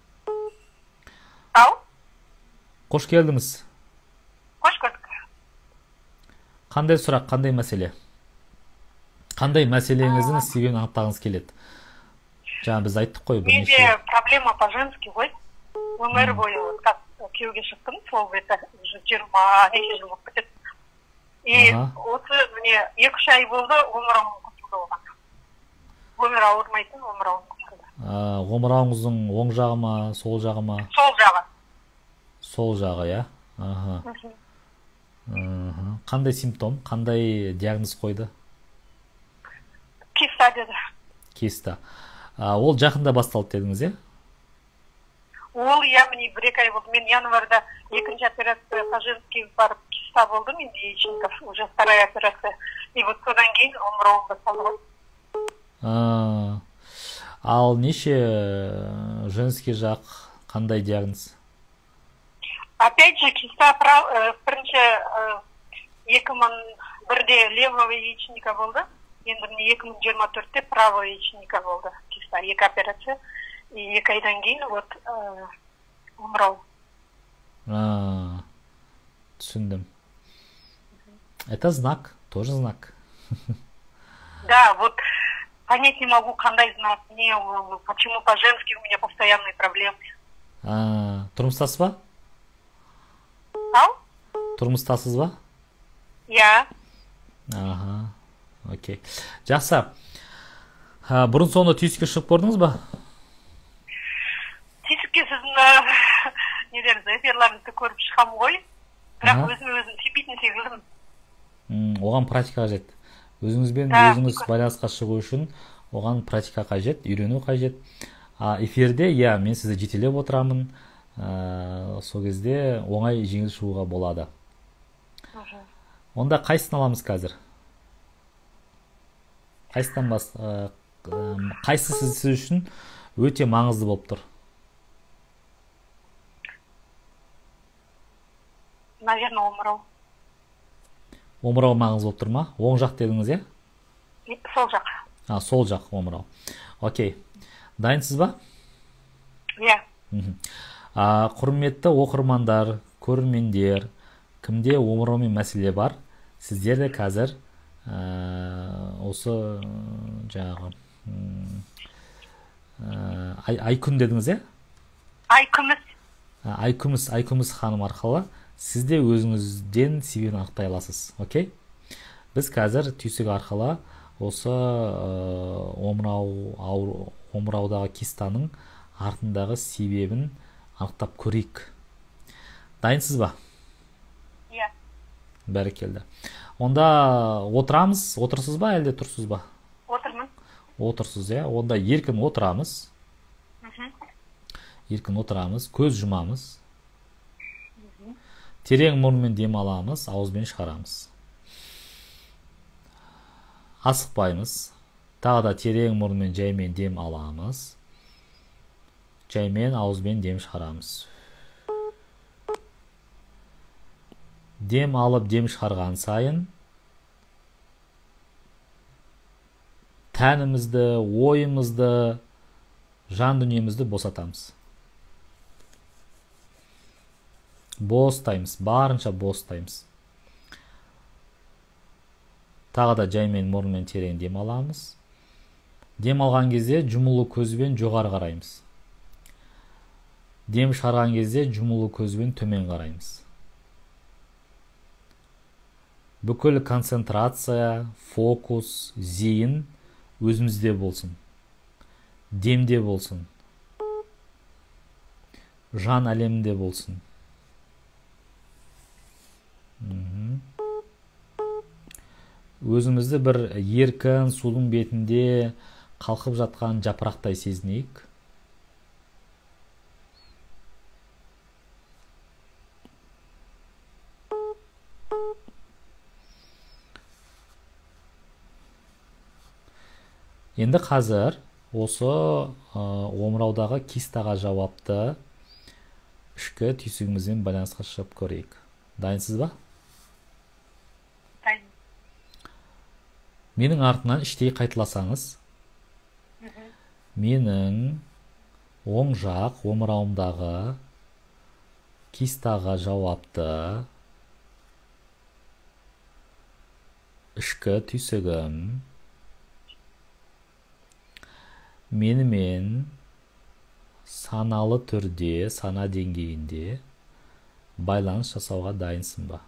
Ау? Қош келдіңіз. Қош көрдік. Қандай сұрақ, қандай мәселе? Қандай мәселеңіздің себебін анықтағыңыз келеді? Жаңа біз айттық қой бірнеше. Менде проблема по-женски ғой. Өмір бойы күйеуге шықтым, сол беті жиырма неше жыл болып кетеді. И осы міне екі үш ай болды, омырауым құтылды оған. Өмір ауырмайтын омырауым құтылды. Омырауыңыздың оң жағы ма, сол жағы ма? Сол жағы. Сол жағы, я? Қандай симптом, қандай диагноз қойды? Киста деді. Киста. Ол жақында басталды дедіңіз, е? Ол, я міне бір екі ай болды. Мен январда екінші операция по-женски барып киста болды, мен яичников, уже вторая операция. И вот содан кейін омырауым басталды. Ал неше женский жақ, қандай диагноз? Опять же, киста бірінші екі мың бірде левого яичника болды. Енді міне екі мың жиырма төртте правого яичника болды. Киста екі операция. И екі айдан кейін вот омырау. Түсіндім. Это знак, тоже знак. Да, вот понять не могу, қандай знак, не, почему по-женски у меня постоянные проблемы. Тұрмыстасыз ба? Ау? Тұрмыстасыз ба? Я. Аха, окей. Жақсы. Бұрын соңды түйсікке шығып көрдіңіз ба? Түйсікке сіздің недеріңіз, эфирларыңызды көріп шығам ғой. Бірақ өзім өзім сенбейтін секілдімін. Оған практика қажет. Өзіңізбен өзіңіз байланысқа шығу үшін оған практика қажет, үйрену қажет. Эфирде, я, мен сізді жетелеп отырамын. Сол кезде оңай жеңіл шығуға болады. Онда қайсысын аламыз қазір? Қайсыдан бас? Қайсы сіз үшін өте маңызды болып тұр? Наверное, омырау. Омырау маңызды болып тұр ма? Оң жақ дедіңіз, е? Сол жақ. А, сол жақ омырау. Окей. Дайынсыз ба? Иә. Құрметті оқырмандар, көрермендер, кімде омыраумен мәселе бар, сіздер де қазір осы жаңағы ай, айкүн дедіңіз, е? Айкүміс. Айкүміс, Айкүміс ханым арқылы сіз де өзіңізден себебін анықтай аласыз, окей? Біз қазір түйсік арқылы осы омырау, ауыр, омыраудағы кистаның артындағы себебін анықтап көрейік. Дайынсыз ба? Иә. Бәрекелді. Онда отырамыз, отырсыз ба, әлде тұрсыз ба? Отырмын. Отырсыз, е? Онда еркін отырамыз. Еркін отырамыз, көз жұмамыз. Терең мұрынмен дем аламыз, ауызбен шығарамыз. Асықпаймыз. Тағы да терең мұрынмен жаймен дем аламыз. Жаймен ауызбен дем шығарамыз. Дем алып, дем шығарған сайын тәнімізді, ойымызды, жан дүниемізді босатамыз. Бостаймыз, барынша бостаймыз. Тағы да жаймен мұрынмен терең дем аламыз. Дем алған кезде жұмулы көзбен жоғары қараймыз. Дем шығарған кезде жұмулы көзбен төмен қараймыз. Бүкіл концентрация, фокус, зейін өзімізде болсын. Демде болсын. Жан әлемінде болсын. Өзімізді бір еркін судың бетінде қалқып жатқан жапырақтай сезінейік. Енді қазір осы омыраудағы кистаға жауапты ішкі түйсігімізбен байланысқа шығып көрейік. Дайынсыз ба? Дайын. Менің артынан іштей қайталасаңыз, менің оң жақ омырауымдағы кистаға жауапты ішкі түйсігім менімен саналы түрде, сана деңгейінде байланыс жасауға дайынсың ба?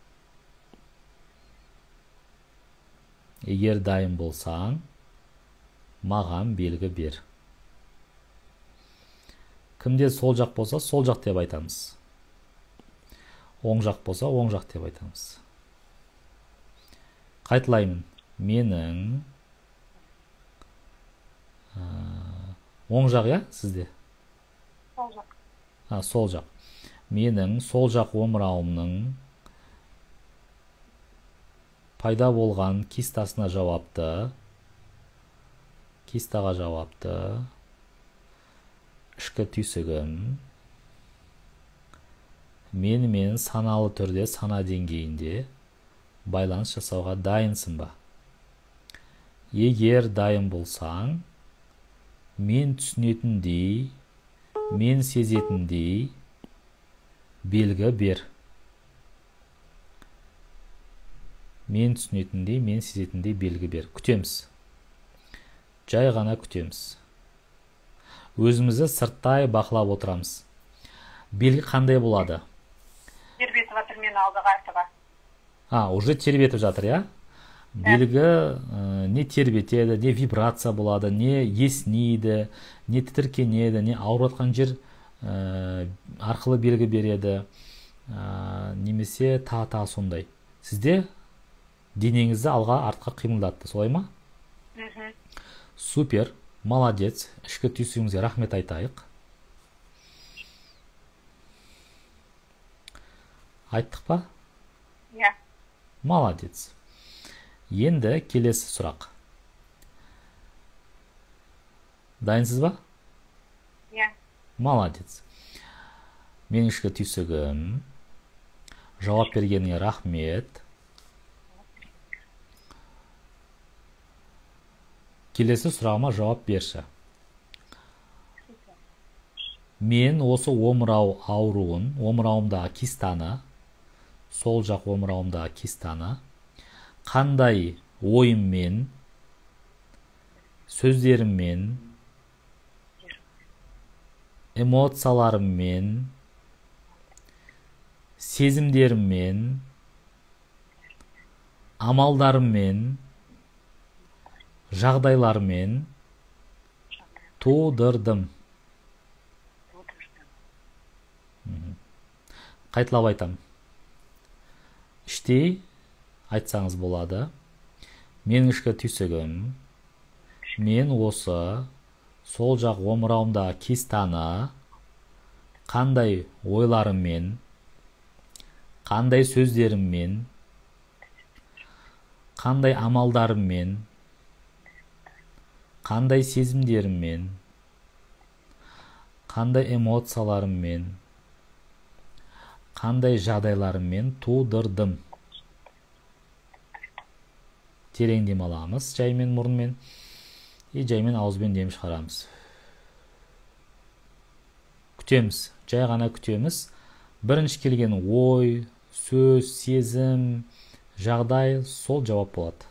Егер дайын болсаң, маған белгі бер. Кімде сол жақ болса, сол жақ деп айтамыз. Оң жақ болса, оң жақ деп айтамыз. Қайталаймын. Менің оң жақ, я, сізде? Сол жақ. А, сол жақ. Менің сол жақ омырауымның пайда болған кистасына жауапты, кистаға жауапты ішкі түйсігім менімен саналы түрде, сана деңгейінде байланыс жасауға дайынсың ба? Егер дайын болсаң, мен түсінетіндей, мен сезетіндей белгі бер. Мен түсінетіндей, мен сезетіндей белгі бер. Күтеміз. Жай ғана күтеміз. Өзімізді сырттай бақылап отырамыз. Белгі қандай болады? Тербетіп жатыр мен алдыға артыға. А, уже тербетіп жатыр, я? Белгі ә, не тербетеді, не вибрация болады, не еснейді, не тітіркенеді, не ауырып жатқан жер ә, арқылы белгі береді, ә, немесе та-та сондай. Сізде денеңізді алға артқа қимылдатты, солай ма? Супер, молодец. Ішкі түйсігімізге рахмет айтайық. Айттық па? Иә. Молодец. Енді келесі сұрақ. Дайынсыз ба? Иә. Молодец. Мен ішкі түйсігім. Жауап бергеніңе рахмет. Келесі сұрағыма жауап берші. Мен осы омырау ауруын, омырауымдағы кистаны, сол жақ омырауымдағы кистаны, қандай ойыммен, сөздеріммен, эмоцияларыммен, сезімдеріммен, амалдарыммен, жағдайлармен тудырдым. Қайталап айтам. Іштей айтсаңыз болады. Менің ішкі түйсігім, мен осы сол жақ омырауымдағы кистаны қандай ойларыммен, қандай сөздеріммен, қандай амалдарыммен, қандай сезімдеріммен, қандай эмоцияларыммен, қандай жағдайларыммен тудырдым. Терең дем аламыз, жаймен мұрынмен, и жаймен ауызбен дем шығарамыз. Күтеміз, жай ғана күтеміз. Бірінші келген ой, сөз, сезім, жағдай, сол жауап болады.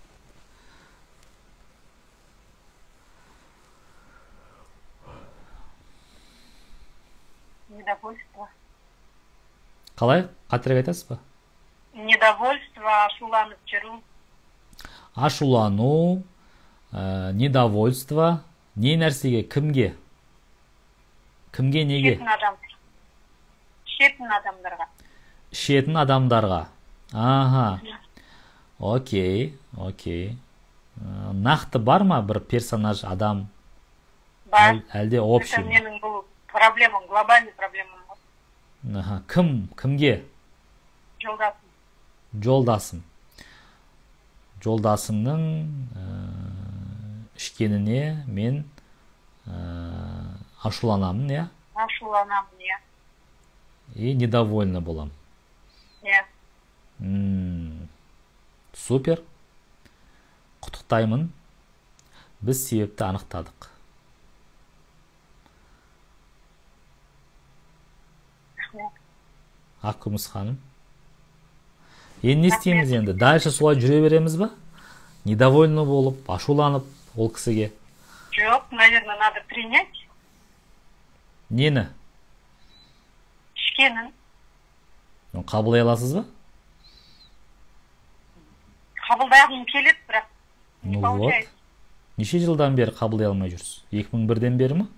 Недовольство. Қалай? Қатырек айтасыз ба? Недовольство, ашуланып жүру. Ашулану, ә, недовольство, не нәрсеге, кімге? Кімге, неге? Ішетін адам. Ішетін адамдарға. Ішетін адамдарға. Аха. Окей, окей. Ә, нақты бар ма бір персонаж, адам? Бар. Әлде общий? Это менің бұл проблемам, глобальный проблемам. Аха. Кім, кімге? Жолдасым. Жолдасым. Жолдасымның ә, ішкеніне мен ә, ашуланамын, я? Ашуланамын, я. И недовольна болам. Я. М, Супер. Құттықтаймын. Біз себепті анықтадық. Ақкүміс ханым. Енді не істейміз енді? Дальше солай жүре береміз ба? Недовольны болып, ашуланып ол кісіге. Жоқ, наверное, надо принять. Нені? Ішкенін. Қабылдай аласыз ба? Қабылдағым келеді, бірақ не Ну вот. получается. Неше жылдан бері қабылдай алмай жүрсіз? екі мың бірден бері ма?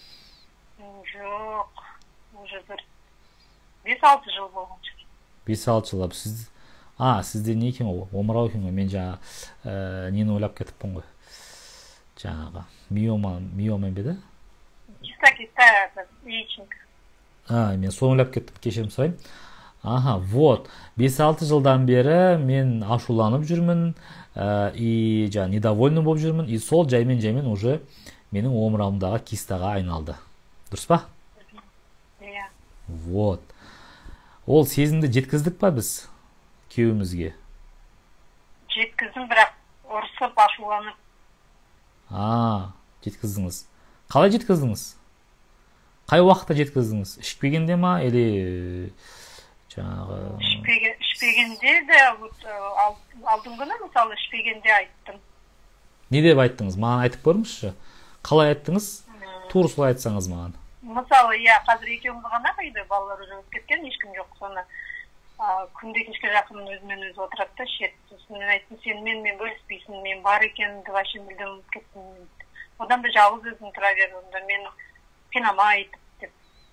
Жоқ, уже бір бес алты жыл болған шығар. бес алты жыл. Сіз А, сізде не екен ғой? Омырау екен ғой. Мен жаңа ә, нені ойлап кетіппін ғой. Жаңағы миома, миома бе да? Киста-киста яичник. А, мен соны ойлап кеттім, кешірім сұрайын. Аха, вот. бес алты жылдан бері мен ашуланып жүрмін, ә, и жаңа недовольны болып жүрмін, и сол жаймен-жаймен уже менің омырауымдағы кистаға айналды. Дұрыс па? Иә. Вот. Ол сезімді жеткіздік па біз күйеуімізге? Жеткіздім, бірақ ұрысып, ашуланып. А, жеткіздіңіз. Қалай жеткіздіңіз? Қай уақытта жеткіздіңіз? Ішпегенде ма, или жаңағы... Ішпеген, ішпегенде де, вот, ал- алдың күні мысалы ішпегенде айттым. Не деп айттыңыз? Маған айтып көріңізші. Қалай айттыңыз? Тура солай айтсаңыз маған. Мысалы, иә, қазір екеуміз ғана қайды, балалар уже өтіп кеткен, ешкім жоқ. Соны а, күнде кешке жақын өзімен өзі отырады да ішеді. Сосын мен айттым, сен менімен бөліспейсің, мен бар екенімді вообще мүлдем ұмытып кеттім. Одан да жалғыз өзім тұра берді, онда мені қинамай деп.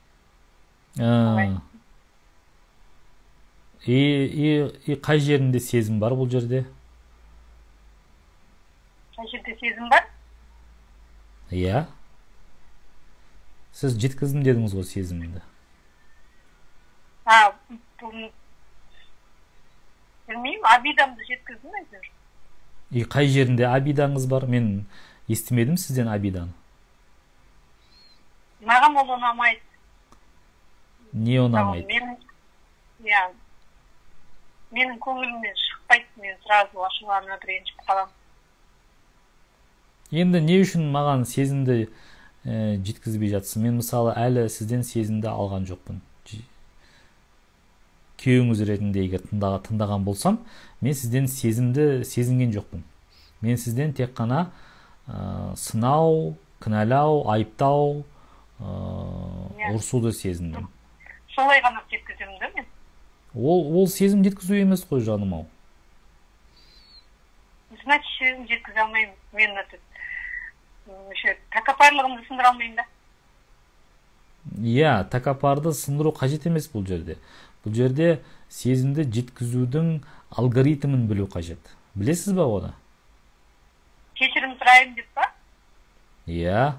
А, И, и, и қай жерінде сезім бар бұл жерде? Қай жерде сезім бар? Иә. Сіз жеткіздім дедіңіз ғой сезімді. А, бұл... Білмеймін, обидамды жеткіздім әйтеуір. И қай жерінде обидаңыз бар? Мен естімедім сізден обиданы. Маған ол ұнамайды. Не ұнамайды? Мен, иә, менің көңілімнен шықпайды, мен сразу ашуланып ренжіп қаламын. Енді не үшін маған сезімді ә, жеткізбей жатсыз? Мен мысалы әлі сізден сезімді алған жоқпын. Ж- Күйеуіңіз ретінде егер тыңдаған, тыңдаған болсам, мен сізден сезімді сезінген жоқпын. Мен сізден тек қана ә, сынау, кінәлау, айыптау, ә, ұрсуды сезіндім. Солай ғана жеткіземін да мен. Ол ол сезім жеткізу емес қой, жаным ау. Значит, сезім жеткізе алмаймын. Мен еще тәкаппарлығымды сындыра алмаймын да. Иә, тәкаппарды сындыру қажет емес бұл жерде. Бұл жерде сезімді жеткізудің алгоритмін білу қажет. Білесіз ба оны? Кешірім сұрайын деп па? Иә.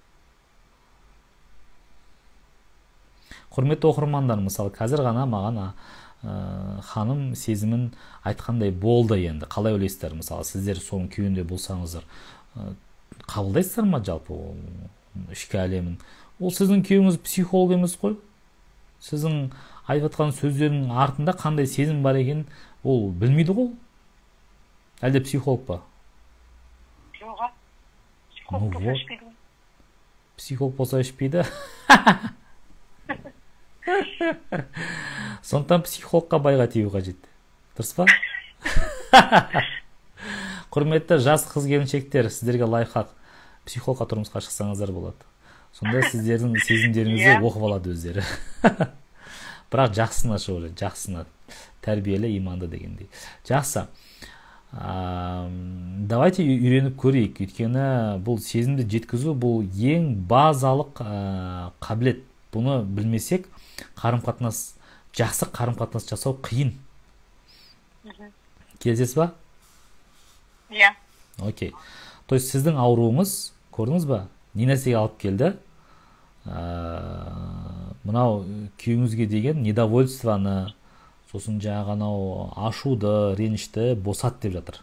Құрметті оқырмандар, мысалы, қазір ғана маған ә, ханым сезімін айтқандай болды енді. Қалай ойлайсыздар, мысалы, сіздер соның күйінде болсаңыздар, ә, қабылдайсыздар ма жалпы ол ішкі әлемін? Ол сіздің күйеуіңіз психолог емес қой. Сіздің айтып жатқан сөздердің артында қандай сезім бар екен, ол білмейді ғой. Әлде психолог па? Жоға. Психолог болса ішпейді. Психолог болса ішпейді. Сондықтан психологқа байға тию қажет. Дұрыс па? Құрметті жас қыз келіншектер, сіздерге лайфхак. Психологқа тұрмысқа шықсаңыздар болады. Сонда сіздердің сезімдеріңізді оқып алады өздері. Бірақ жақсына шығу, жақсына. Тәрбиелі, иманды дегендей. Жақсы. А, давайте үйреніп көрейік. Өйткені бұл сезімді жеткізу, бұл ең базалық ә, қабілет. Бұны білмесек, қарым-қатынас, жақсы қарым-қатынас жасау қиын. Келесіз ба? Иә. Окей. То есть сіздің ауруыңыз, көрдіңіз ба? Не нәрсеге алып келді? Мынау күйіңізге деген недовольствоны, сосын жаңағы анау ашуды, ренішті босат деп жатыр.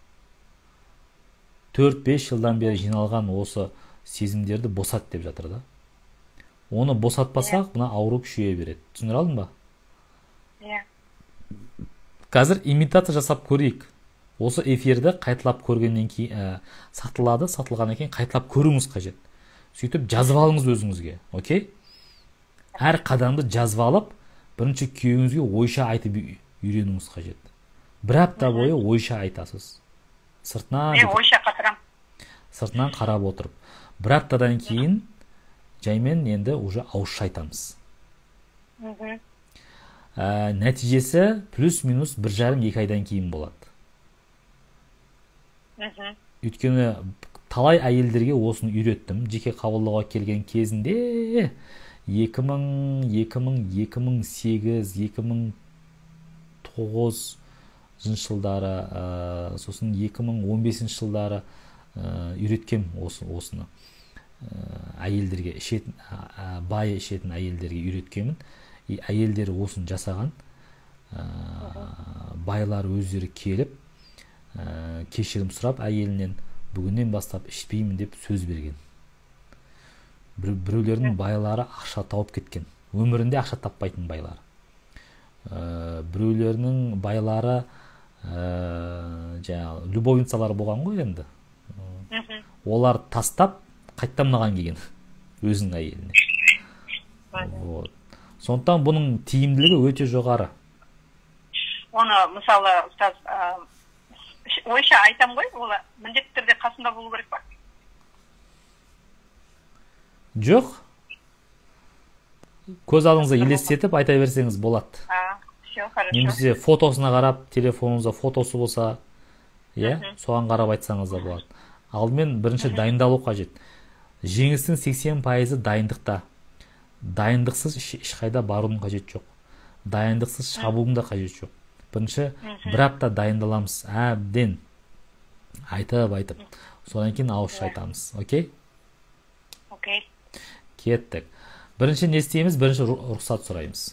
төрт-бес жылдан бері жиналған осы сезімдерді босат деп жатыр да. Оны босатпасақ, мына ауру күшейе береді. Түсіндіре алдың ба? Иә. Қазір имитация жасап көрейік. Осы эфирді қайталап көргеннен кейін, ә, сатылады, сатылғаннан кейін қайталап көруіңіз қажет. Сөйтіп жазып алыңыз өзіңізге, окей? Әр қадамды жазып алып, бірінші күйеуіңізге ойша айтып үйренуіңіз қажет. Бір апта бойы ойша айтасыз. Сыртынан, мен ойша қатырам. Сыртынан қарап отырып. Бір аптадан кейін жаймен енді уже ауызша айтамыз. Ә, нәтижесі плюс-минус бір жарым екі айдан кейін болады. Өйткені талай әйелдерге осыны үйреттім. Жеке қабылдауға келген кезінде екі мың, екі мың, екі мың сегіз, екі мың тоғыз жылдары, ә, сосын екі мың он бесінші жылдары ә, үйреткем осы, осыны. Әйелдерге ішетін, бай ішетін әйелдерге үйреткемін. И әйелдері осыны жасаған, байлар өздері келіп, кешірім сұрап әйелінен бүгіннен бастап ішпеймін деп сөз берген. Біреулердің байлары ақша тауып кеткен. Өмірінде ақша таппайтын байлар. Біреулерінің байлары жаңағы любовницалар болған ғой енді. Олар тастап қайттан маған келген өзінің әйеліне. Вот. Сондықтан бұның тиімділігі өте жоғары. Оны мысалы ұстаз ойша айтам ғой, ол міндетті түрде қасында болу керек па? Жоқ. Көз алдыңызға елестетіп айта берсеңіз болады. А, все, хорошо. Немесе фотосына қарап, телефоныңызда фотосы болса, иә, соған қарап айтсаңыз да болады. Алдымен бірінші дайындалу қажет. Жеңістің сексен пайызы дайындықта. Дайындықсыз ешқайда барудың қажет жоқ. Дайындықсыз шабудың да қажет жоқ. Бірінші бір апта дайындаламыз, әбден айтып айтып. Содан кейін ауызша айтамыз, окей? Окей. Кеттік. Бірінші не істейміз? Бірінші рұқсат сұраймыз.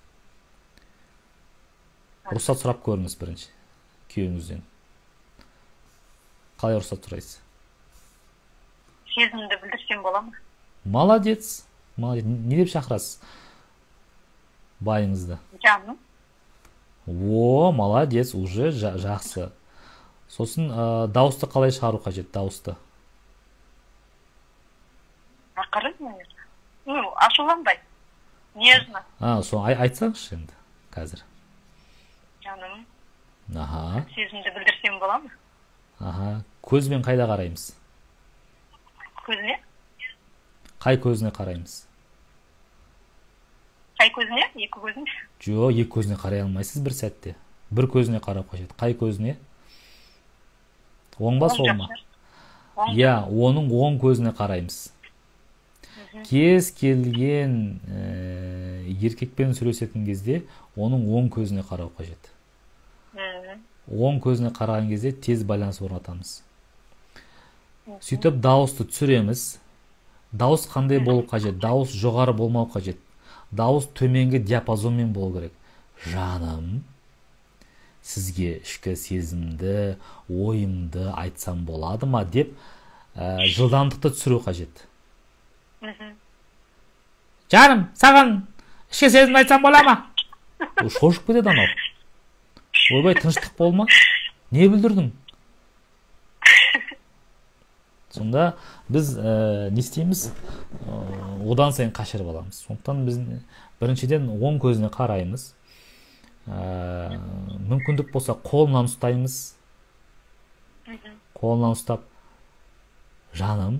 Рұқсат сұрап көріңіз бірінші күйеуіңізден. Қалай рұқсат сұрайсыз? Сезімді білдірсем бола ма? Молодец. Молодец. Не деп шақырасыз байыңызды? Жаным. О, молодец, уже жақсы. Сосын дауысты қалай шығару қажет, дауысты? Ақырын, ашуланбай, нежно. А, соны айтсаңызшы енді қазір. Жаным. Аха. Сезімді білдірсем бола ма? Аха. Көзбен қайда қараймыз? Көзіне? Қай көзіне қараймыз? қай көзіне? Екі көзіне? Жоқ, екі көзіне қарай алмайсыз бір сәтте. Бір көзіне қарап қажет. Қай көзіне? Оң ба, сол ма? Иә, оның оң көзіне қараймыз. Кез келген еркекпен сөйлесетін кезде оның оң көзіне қарау қажет. Оң көзіне қараған кезде тез байланыс орнатамыз. Сөйтіп дауысты түсіреміз. Дауыс қандай болу қажет? Дауыс жоғары болмау қажет. Дауыс төменгі диапазонмен болу керек. Жаным, сізге ішкі сезімді, ойымды айтсам болады ма деп жылдамдықты түсіру қажет. Жаным, саған ішкі сезімді айтсам бола ма? Шошып кетеді анау. Ойбай, тыныштық болма? Не бүлдірдің? Сонда біз не істейміз? Одан сайын қашырып аламыз. Сондықтан біз біріншіден оң көзіне қараймыз. Мүмкіндік болса қолынан ұстаймыз. Қолынан ұстап, жаным,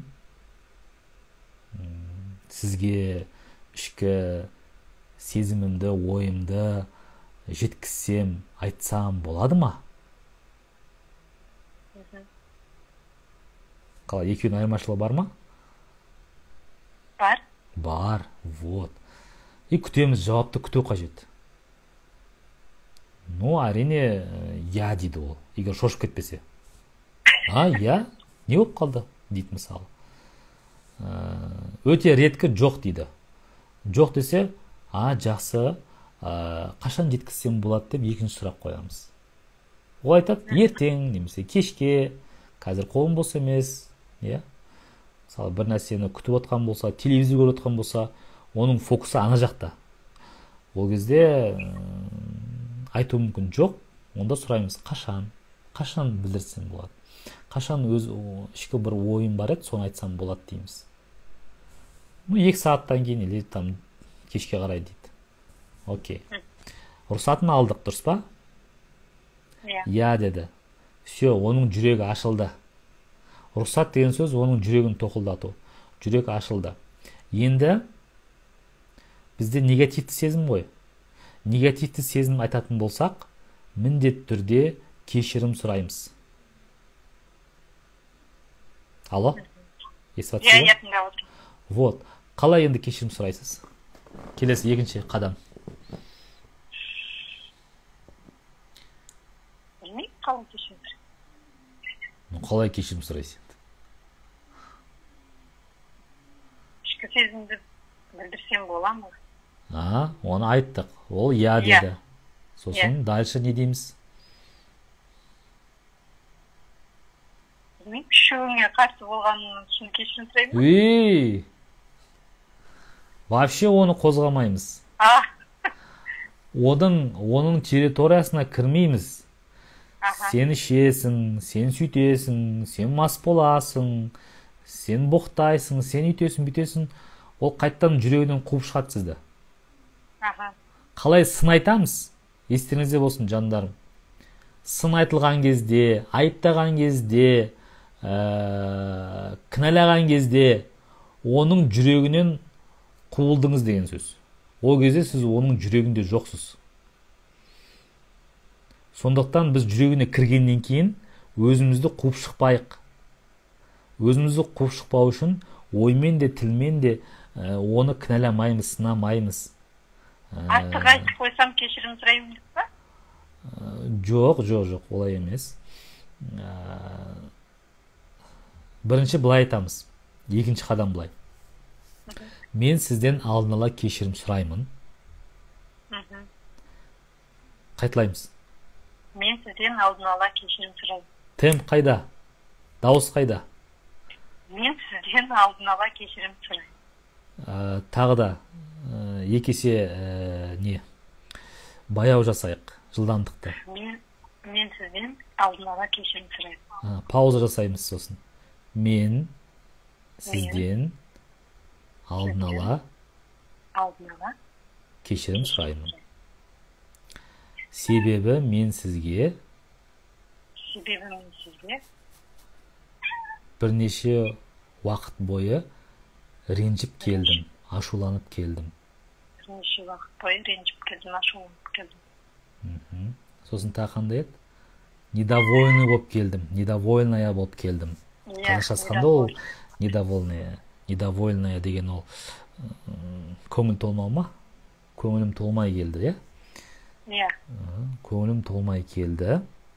сізге ішкі сезімімді, ойымды жеткізсем, айтсам болады ма? Қалай, екеуінің айырмашылығы бар ма? Бар. Бар, вот. И күтеміз, жауапты күту қажет. Ну, әрине, я дейді ол, егер шошып кетпесе. А, я? Не болып қалды? Дейді мысалы. Өте реткі жоқ дейді. Жоқ десе, а, жақсы, қашан жеткізсем болады деп екінші сұрақ қоямыз. Ол айтады, ертең, немесе кешке, қазір қолым бос емес. Мысалы, бір нәрсені күтіп отқан болса, телевизор көріп отқан болса, оның фокусы ана жақта. Ол кезде айту мүмкін жоқ, онда сұраймыз, қашан? Қашан білдірсем болады? Қашан өз ішкі бір ойым бар еді, соны айтсам болады дейміз. Екі сағаттан кейін, или там кешке қарай дейді. Окей. Рұқсатын алдық, дұрыс па? Я деді. Все, оның жүрегі ашылды. Рұқсат деген сөз оның жүрегін тоқылдату. Жүрек ашылды. Енді бізде негативті сезім ғой. Негативті сезім айтатын болсақ, міндетті түрде кешірім сұраймыз. Алло? Естіп жатсыз ба? Вот. Қалай енді кешірім сұрайсыз? Келесі екінші қадам. Білмеймін, қалай кешірім сұрайсыз? Қалай кешірім сұрайсыз? Ішкі сезімді білдірсем бола ма? А, оны айттық. Ол я деді. Сосын дальше не дейміз? Білмеймін, үшеуіңе қарсы болғанын үшін кешірім сұраймын. Үй! Вообще оны қозғамаймыз. Оның территориясына кірмейміз. Сен ішесің, сен сүйтесің, сен мас боласың, сен боқтайсың, сен үйтесің, бүйтесің. Ол қайттан жүрегінен қуып шығады сізді. Қалай сын айтамыз? Естеріңізде болсын, жандарым. Сын айтылған кезде, айыптаған кезде, кінәлаған кезде оның жүрегінен қуылдыңыз деген сөз. Ол кезде сіз оның жүрегінде жоқсыз. Сондықтан біз жүрегіне кіргеннен кейін өзімізді қуып шықпайық. Өзімізді қуып шықпау үшін оймен де, тілмен де оны кінәламаймыз, сынамаймыз. Артық айтып қойсам кешірім сұраймын деп па? Жоқ, жоқ, жоқ, олай емес. Бірінші былай айтамыз. Екінші қадам былай. Мен сізден алдын ала кешірім сұраймын. Қайталаймыз. Мен сізден алдын ала кешірім сұраймын. Темп қайда? Дауыс қайда? Мен сізден алдын ала кешірім сұраймын. Тағы да екесе не? Баяу жасайық, жылдамдықты. Мен сізден алдын ала кешірім сұраймын. Пауза жасаймыз сосын. Мен сізден алдын ала кешірім сұраймын. Себебі мен сізге Себебі мен сізге бірнеше уақыт бойы ренжіп келдім, ашуланып келдім. бірнеше уақыт бойы ренжіп келдім, ашуланып келдім. Сосын тағы қандай еді? Недовольный болып келдім, недовольная болып келдім. Қазақшасы қандай ол недовольная? Недовольная деген ол көңіл толмау ма? Көңілім толмай келді, иә? Иә. Көңілім толмай келді.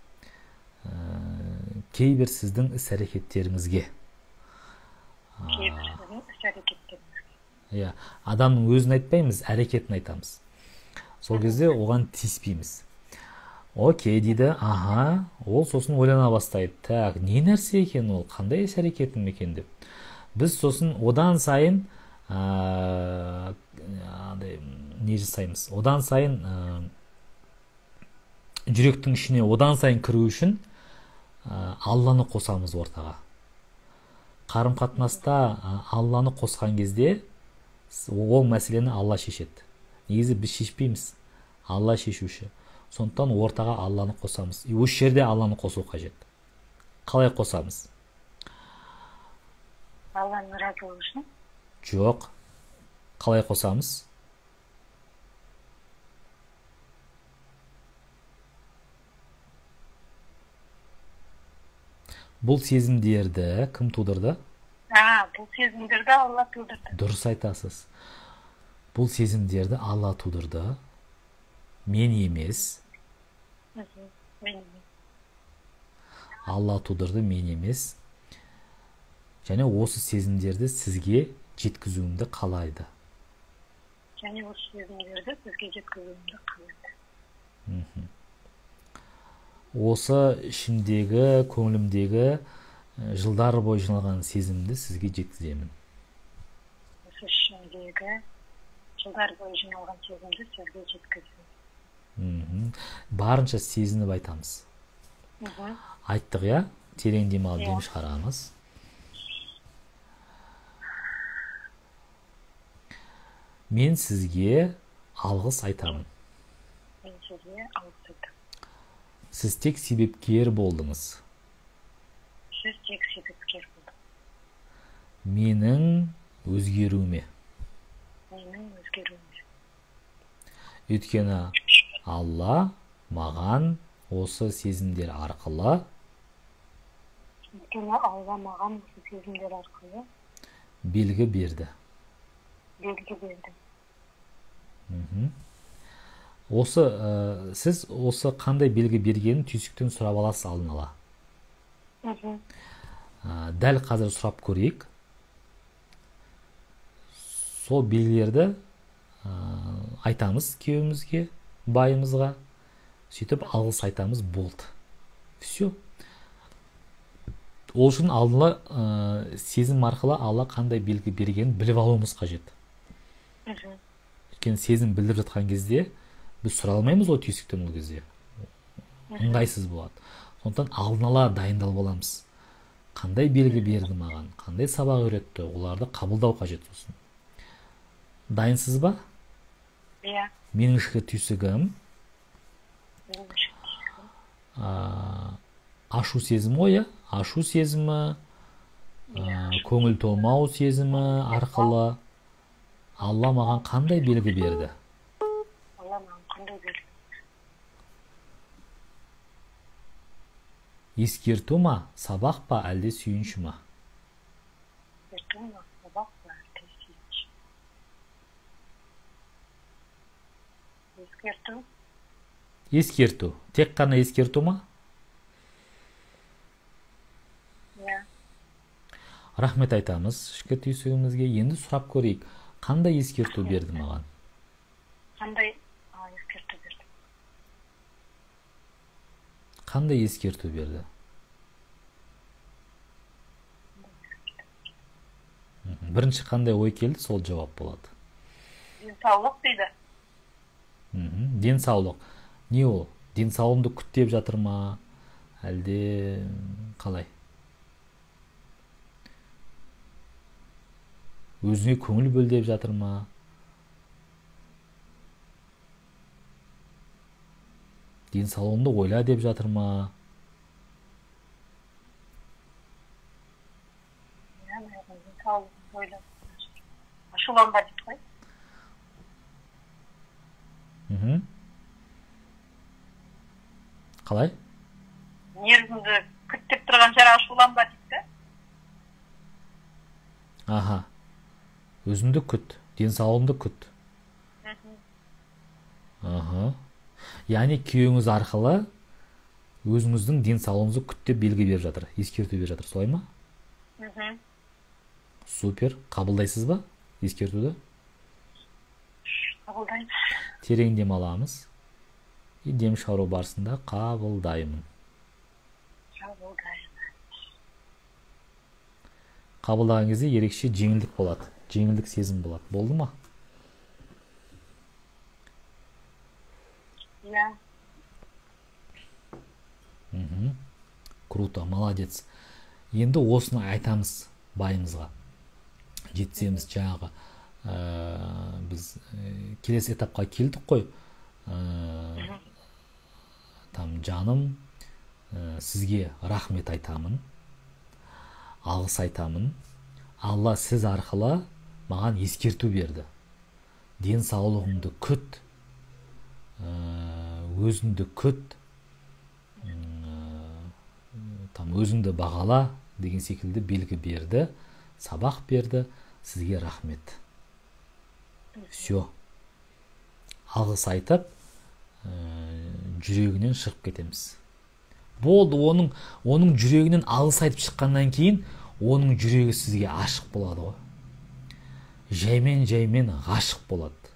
Кейбір сіздің іс-әрекеттеріңізге. Кейбір сіздің іс-әрекеттеріңізге. Иә, адамның өзін айтпаймыз, әрекетін айтамыз. Сол кезде оған тиіспейміз. Окей дейді, аха, ол сосын ойлана бастайды. Так, не нәрсе екен ол, қандай іс-әрекетім екен деп. Біз сосын одан сайын не жасаймыз? Одан сайын жүректің ішіне одан сайын кіру үшін Алланы қосамыз ортаға. Қарым-қатынаста Алланы қосқан кезде ол мәселені Алла шешеді. Негізі біз шешпейміз, Алла шешуші. Сондықтан ортаға Алланы қосамыз. Осы жерде Алланы қосу қажет. Қалай қосамыз? Алланың разылығы үшін? Жоқ. Қалай қосамыз? Бұл сезімдерді кім тудырды? А, бұл сезімдерді Алла тудырды. Дұрыс айтасыз. Бұл сезімдерді Алла тудырды. Мен емес. Мен емес. Алла тудырды, мен емес. Және осы сезімдерді сізге жеткізуімді қалайды. Және осы сезімдерді сізге жеткізуімді қалайды. Осы ішімдегі, көңілімдегі жылдар бойы жиналған сезімді сізге жеткіземін. Осы ішімдегі жылдар бойы жиналған сезімді сізге жеткіземін. Барынша сезініп айтамыз. Айттық, иә? Терең демалып дем шығарамыз. Мен сізге алғыс айтамын. Мен сізге алғыс айтамын. Сіз тек себепкер болдыңыз. Сіз тек себепкер болдыңыз. Менің өзгеруіме. Менің өзгеруіме. Өйткені Алла маған осы сезімдер арқылы Өйткені Алла маған осы сезімдер арқылы белгі берді. Белгі берді. Осы сіз осы қандай белгі бергенін түйсіктен сұрап аласыз алдын ала. Дәл қазір сұрап көрейік. Сол белгілерді айтамыз күйеуімізге, байымызға. Сөйтіп алғыс айтамыз, болды. Все. Ол үшін алдын ала сезім арқылы Алла қандай белгі бергенін біліп алуымыз қажет. Өйткені сезім білдіріп жатқан кезде біз сұра алмаймыз ол түйсіктен ол кезде. Ыңғайсыз болады. Сондықтан алдын ала дайындалып аламыз. Қандай белгі берді маған, қандай сабақ үйретті, оларды қабылдау қажет сосын. Дайынсыз ба? Иә. Менің ішкі түйсігім ашу сезімі ойы, ашу сезімі, көңіл толмау сезімі арқылы Алла маған қандай белгі берді? Алла маған қандай белгі? Ескерту ма, сабақ па, әлде сүйінші ма? Ескерту ма, сабақ па, әлде сүйінші? Ескерту? Ескерту. Тек қана ескерту ма? Иә. Рахмет айтамыз ішкі түйсігімізге. Енді сұрап көрейік. Қандай ескерту берді маған? Қандай ескерту берді? Қандай ескерту берді? Бірінші қандай ой келді, сол жауап болады. Денсаулық дейді. Денсаулық. Не ол? Денсаулығымды күттеп жатыр ма? Әлде қалай? Өзіне көңіл бөл деп жатыр ма? Денсаулығымды ойла деп жатыр ма? Денсаулығымды ойла. Ашуланба деп қой. Мхм. Қалай? Нервімді күттеп тұрған жара ашуланба дейді. Аха. Өзіңді күт, денсаулығыңды күт. Аха. Яғни күйеуіңіз арқылы өзіңіздің денсаулығыңызды күт деп белгі беріп жатыр, ескерту беріп жатыр, солай ма? Мхм. Супер. Қабылдайсыз ба ескертуді? Қабылдаймын. Терең дем аламыз. И дем шығару барысында қабылдаймын. Қабылдаймын. Қабылдаған кезде ерекше жеңілдік болады. Жеңілдік сезім болады. Болды ма? Иә. Мхм. Круто, молодец. Енді осыны айтамыз байымызға. Жетсеміз жаңағы ә, біз ә, келесі этапқа келдік қой. Ә, там жаным, ә, сізге рахмет айтамын. Алғыс айтамын. Алла сіз арқылы маған ескерту берді. Денсаулығыңды күт. Ә, өзіңді күт. Там өзіңді бағала деген секілді белгі берді, сабақ берді, сізге рахмет. Все. Алғыс айтып, ә, жүрегінен шығып кетеміз. Болды, оның оның жүрегінен алғыс айтып шыққаннан кейін, оның жүрегі сізге ашық болады ғой. Жаймен-жаймен ғашық болады.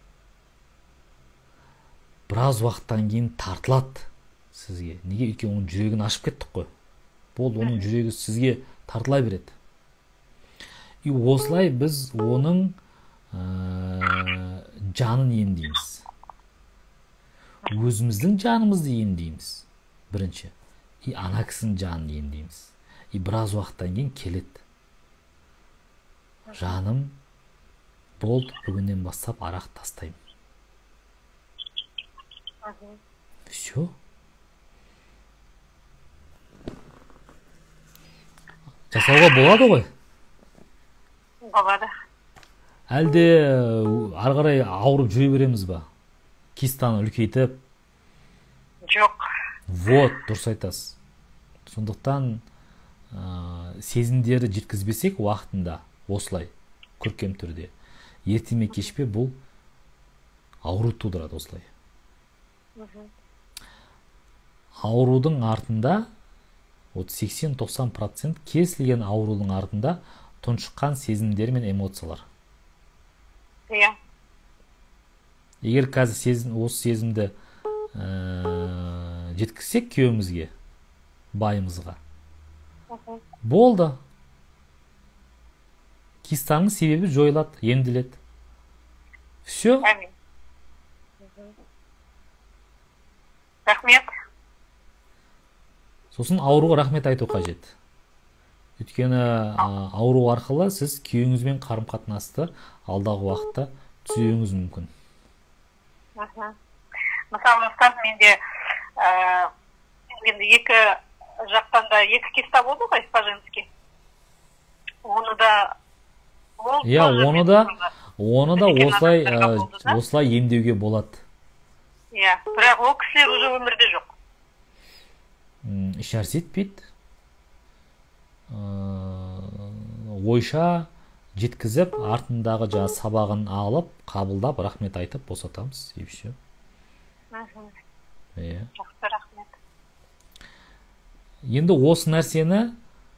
Біраз уақыттан кейін тартылады сізге. Неге? Өйткені оның жүрегін ашып кеттік қой. Болды, оның жүрегі сізге тартыла береді. И осылай біз оның ә, жанын емдейміз. Өзіміздің жанымызды емдейміз. Бірінші. И ана кісінің жанын емдейміз. И біраз уақыттан кейін келеді. Жаным, болды, бүгіннен бастап арақ тастаймын. Все. Жасауға болады ғой? Болады. Әлде ары қарай ауырып жүре береміз ба? Кистаны үлкейтіп? Жоқ. Вот, дұрыс айтасыз. Сондықтан ә, сезімдерді жеткізбесек уақытында, осылай, көркем түрде, ерте ме кеш пе бұл ауру тудырады осылай. Аурудың артында сексен тоқсан процент кез келген аурудың артында тұншыққан сезімдер мен эмоциялар. Иә. Егер қазір сезім, осы сезімді ә, жеткізсек күйеуімізге, байымызға, болды. Кистаның себебі жойылады, емделеді. Все. Әмин. Рахмет. Сосын ауруға рахмет айту қажет. Өйткені а, ауру арқылы сіз күйеуіңізбен қарым-қатынасты алдағы уақытта түзеуіңіз мүмкін. Мысалы, ұстаз, менде ә, енді екі жақтан да екі киста болды ғой, по-женски. Оны да Иә, оны да оны да осылай ә, осылай емдеуге болады. Иә, бірақ ол кісілер уже өмірде жоқ. Еш нәрсе етпейді. Ойша жеткізіп, артындағы жаңа сабағын алып, қабылдап, рахмет айтып босатамыз, и все. Иә. Жақсы, рахмет. Енді осы нәрсені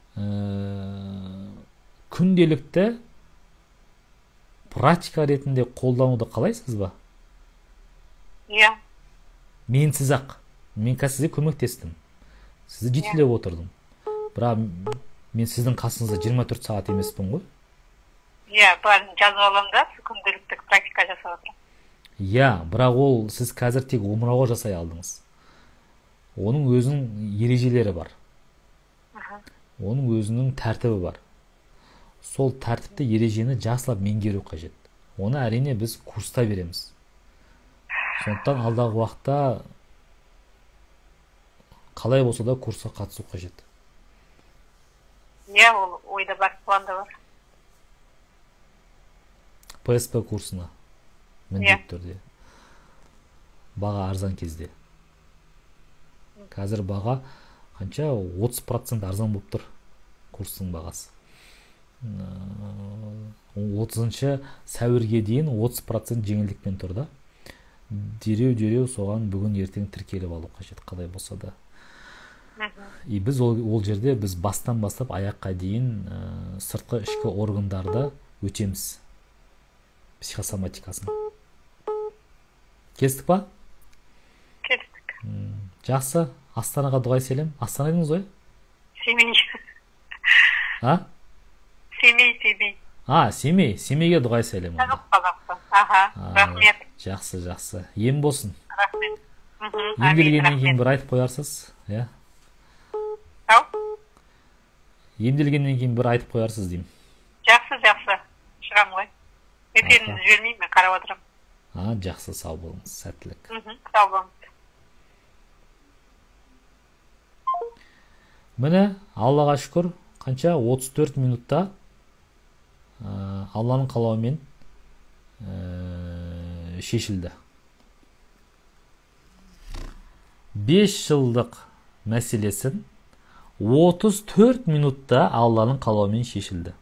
күнделікті практика ретінде қолдануды қалайсыз ба? Иә. Мен сіз ақ, мен қазір сізге көмектестім. Сізді жетелеп отырдым. Бірақ мен сіздің қасыңызда жиырма төрт сағат емеспін ғой. Иә, бәрін жазып аламын да, күнделіктік практика жасап отырамын. Иә, бірақ ол сіз қазір тек омырауға жасай алдыңыз. Оның өзінің ережелері бар. Оның өзінің тәртібі бар. Сол тәртіпті, ережені жақсылап меңгеру қажет. Оны әрине біз курста береміз. Сондықтан алдағы уақытта қалай болса да курсқа қатысу қажет. Иә, ол ойда бар, планда бар. пэ эс пэ курсына міндетті түрде. баға арзан кезде. Қазір баға қанша? отыз процент арзан болып тұр курстың бағасы. отызыншы сәуірге дейін отыз процент жеңілдікпен тұр да. Дереу-дереу соған бүгін ертең тіркеліп алу қажет, қалай болса да. И біз ол, ол жерде біз бастан бастап аяққа дейін ә, сыртқы ішкі органдарды өтеміз. Психосоматикасын. Кестік па? Кестік. Жақсы. Астанаға дұғай сәлем. Астана едіңіз ғой? Семей. А? Семей, Семей. А, Семей. Семейге дұғай сәлем. Шығып Қазақстан. Аха, рахмет. Жақсы, жақсы. Ем болсын. Рахмет. Емделгеннен кейін бір айтып қоярсыз, иә? Ау? Емделгеннен кейін бір айтып қоярсыз деймін. Жақсы, жақсы. Шығам ғой. Эфиріңізді жібермеймін, мен қарап отырамын. А, жақсы, сау болыңыз, сәттілік. Сау болыңыз. Міне, Аллаға шүкір, қанша? отыз төрт минутта ә, Алланың қалауымен ә, шешілді. бес жылдық мәселесін отыз төрт минутта Алланың қалауымен шешілді.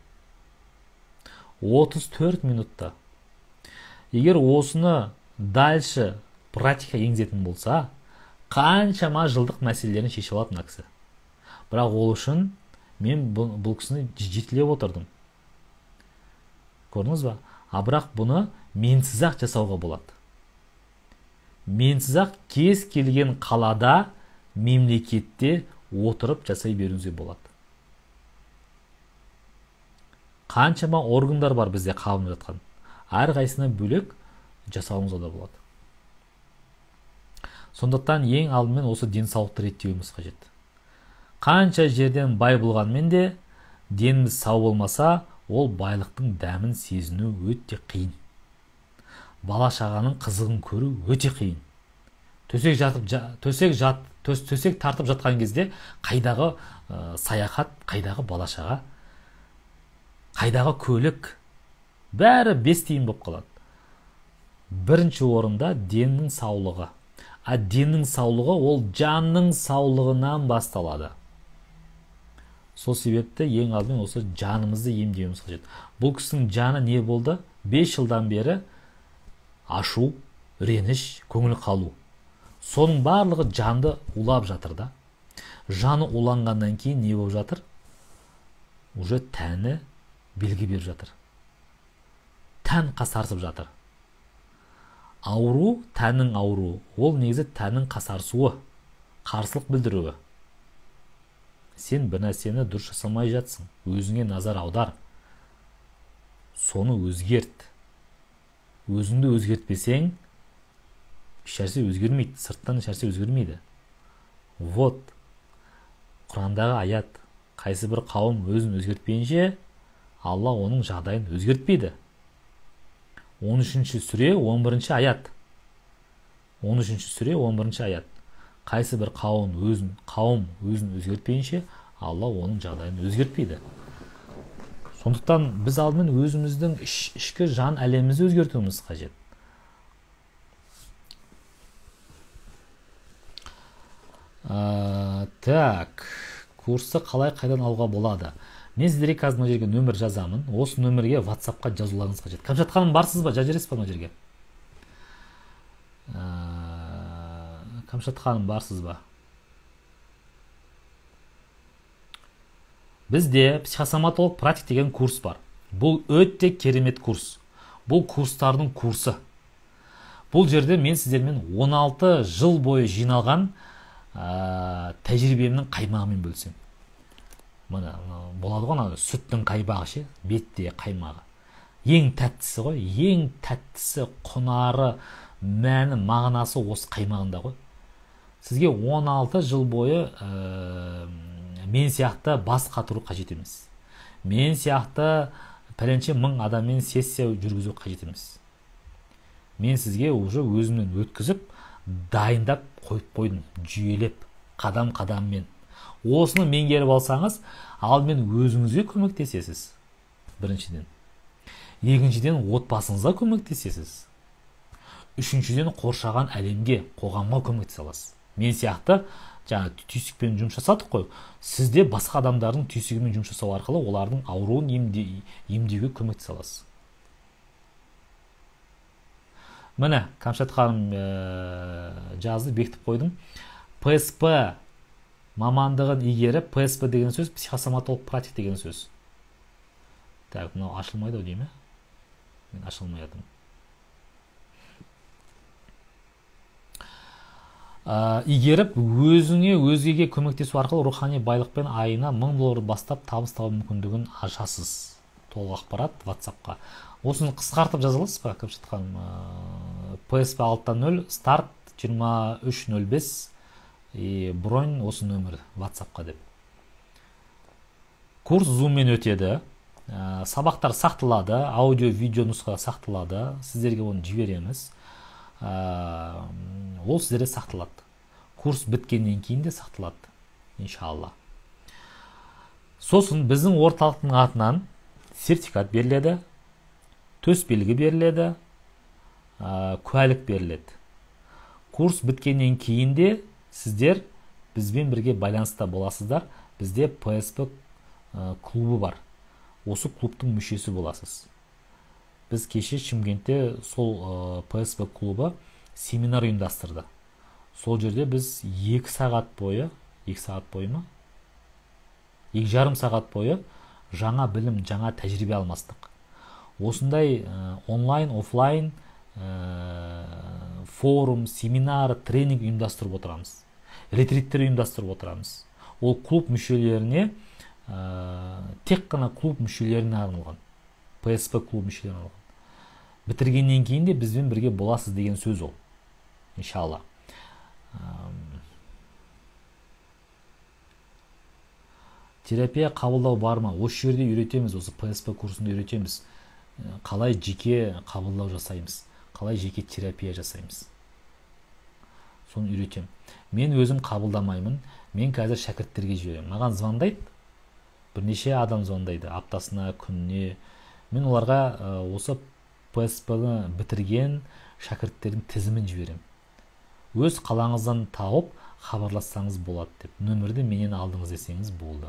отыз төрт минутта. Егер осыны дальше практика енгізетін болса, қаншама жылдық мәселелерін шешіп алады мына кісі. Бірақ ол үшін мен бұл, бұл кісіні жетілеп отырдым. Көрдіңіз ба? А бірақ бұны менсіз ақ жасауға болады. Менсіз ақ кез келген қалада, мемлекетте отырып жасай беруіңізге болады. Қаншама органдар бар бізде қабылданып жатқан. Әрқайсысына бөлек жасауымызға да болады. Сондықтан ең алдымен осы денсаулықты реттеуіміз қажет. Қанша жерден бай болғанмен де деніміз сау болмаса, ол байлықтың дәмін сезіну өте қиын. Бала шағаның қызығын көру өте қиын. Төсек жатып жа, төсек жат, төс, төсек тартып жатқан кезде қайдағы ә, саяхат, қайдағы бала шаға, қайдағы көлік, бәрі бес тиын болып қалады. Бірінші орында деннің саулығы. А деннің саулығы ол жанның саулығынан басталады. Сол себепті ең алдымен осы жанымызды емдеуіміз қажет. Бұл кісінің жаны не болды? бес жылдан бері ашу, реніш, көңіл қалу. Соның барлығы жанды улап жатыр да. Жаны уланғаннан кейін не болып жатыр? Уже тәні белгі беріп жатыр. Тән қасарсып жатыр. Ауру, тәннің ауру. Ол негізі тәннің қасарсуы, қарсылық білдіруі. Сен бір нәрсені дұрыс жасамай жатсың. Өзіңе назар аудар. Соны өзгерт. Өзіңді өзгертпесең, ешнәрсе өзгермейді. Сырттан ешнәрсе өзгермейді. Вот. Құрандағы аят. Қайсы бір қауым өзін өзгертпейінше, Алла оның жағдайын өзгертпейді. он үшінші сүре, он бірінші аят. он үшінші сүре, он бірінші аят. Қайсы бір қауым өзін, қауым өзін өзгертпейінше, Алла оның жағдайын өзгертпейді. Сондықтан біз алдымен өзіміздің іш, ішкі жан әлемімізді өзгертуіміз қажет. А, так, курсты қалай қайдан алуға болады? Мен сіздерге қазір мына жерге нөмір жазамын. Осы нөмірге WhatsApp-қа жазуларыңыз қажет. Кәмшат ханым барсыз ба? Жазып жібересіз ба мына жерге? Кәмшат ханым барсыз ба? Бізде психосоматолог практик деген курс бар. Бұл өте керемет курс. Бұл курстардың курсы. Бұл жерде мен сіздермен он алты жыл бойы жиналған ә, тәжірибемнің қаймағымен бөлсем. Мына болады ғой, сүттің қаймағы ше, бетте қаймағы. Ең тәттісі ғой, ең тәттісі, құнары, мәні, мағынасы осы қаймағында ғой. Сізге он алты жыл бойы ә, мен сияқты бас қатыру қажет емес. Мен сияқты пәленше мың адаммен сессия жүргізу қажет емес. Мен сізге уже өзімнен өткізіп, дайындап қойып қойдым, жүйелеп, қадам-қадаммен. Осыны меңгеріп алсаңыз, алдымен өзіңізге көмектесесіз. Біріншіден. Екіншіден, отбасыңызға көмектесесіз. Үшіншіден, қоршаған әлемге, қоғамға көмектесе аласыз. Мен сияқты жаңа түйсікпен жұмыс жасадық қой. Сізде басқа адамдардың түйсігімен жұмыс жасау арқылы олардың ауруын емдеуге көмектесе аласыз. Міне, Кәмшат ханым жазды, бекітіп қойдым. ПСП мамандығын игеріп, ПСП деген сөз психосоматолог практик деген сөз. Так, мынау ашылмайды ау деймін. Мен ашылмай жатырмын. Игеріп, өзіңе, өзгеге көмектесу арқылы рухани байлықпен айына мың доллар бастап табыс табу мүмкіндігін ашасыз. Толық ақпарат WhatsApp-қа. Осыны қысқартып жаза аласыз ба, Кәмшат ханым? ПСП алты нөл, старт жиырма үш нөл бес, бронь осы нөмір WhatsApp-қа деп. Курс Zoom-мен өтеді. Сабақтар сақталады, аудио-видео нұсқа сақталады. Сіздерге оны жібереміз. Ол сіздерге сақталады. Курс біткеннен кейін де сақталады, иншалла. Сосын біздің орталықтың атынан сертификат беріледі, төс белгі беріледі, куәлік беріледі. Курс біткеннен кейін де сіздер бізбен бірге байланыста боласыздар. Бізде ПСП клубы бар. Осы клубтың мүшесі боласыз. Біз кеше Шымкентте сол ПСП клубы семинар ұйымдастырды. Сол жерде біз екі сағат бойы, екі сағат бойы ма? екі жарым сағат бойы жаңа білім, жаңа тәжірибе алмастық. Осындай онлайн, офлайн форум, семинар, тренинг ұйымдастырып отырамыз. Ретриттер ұйымдастырып отырамыз. Ол клуб мүшелеріне, тек қана клуб мүшелеріне арналған. ПСП клуб мүшелеріне арналған. Бітіргеннен кейін де бізбен бірге боласыз деген сөз ол. Иншалла. Терапия қабылдау бар ма? Осы жерде үйретеміз, осы ПСП курсында үйретеміз. Қалай жеке қабылдау жасаймыз, қалай жеке терапия жасаймыз. Соны үйретем. Мен өзім қабылдамаймын. Мен қазір шәкірттерге жіберемін. Маған звондайды. Бірнеше адам звондайды, аптасына, күніне. Мен оларға осы ПСП-ны бітірген шәкірттердің тізімін жіберемін. Өз қалаңыздан тауып хабарлассаңыз болады деп. Нөмірді менен алдыңыз десеңіз болды.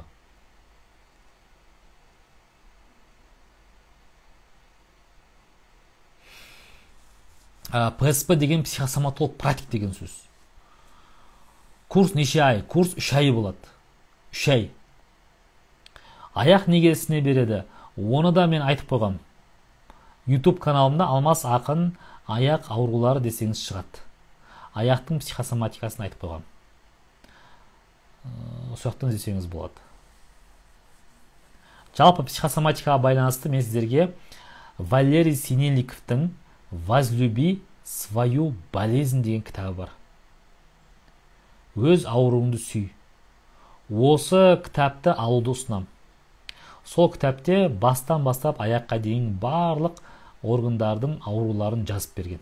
ПСП деген психосоматолог практик деген сөз. Курс неше ай? Курс үш ай болады. үш ай. Аяқ негесіне береді. Оны да мен айтып қойғам. YouTube каналымда Алмас Ақын аяқ аурулары десеңіз шығады. Аяқтың психосоматикасын айтып қойғам. Соқтан десеңіз болады. Жалпы психосоматикаға байланысты мен сіздерге Валерий Синельниковтың «Возлюби свою болезнь» деген кітабы бар. Өз ауруыңды сүй. Осы кітапты алуды ұсынам. Сол кітапте бастан бастап аяққа дейін барлық органдардың ауруларын жазып берген.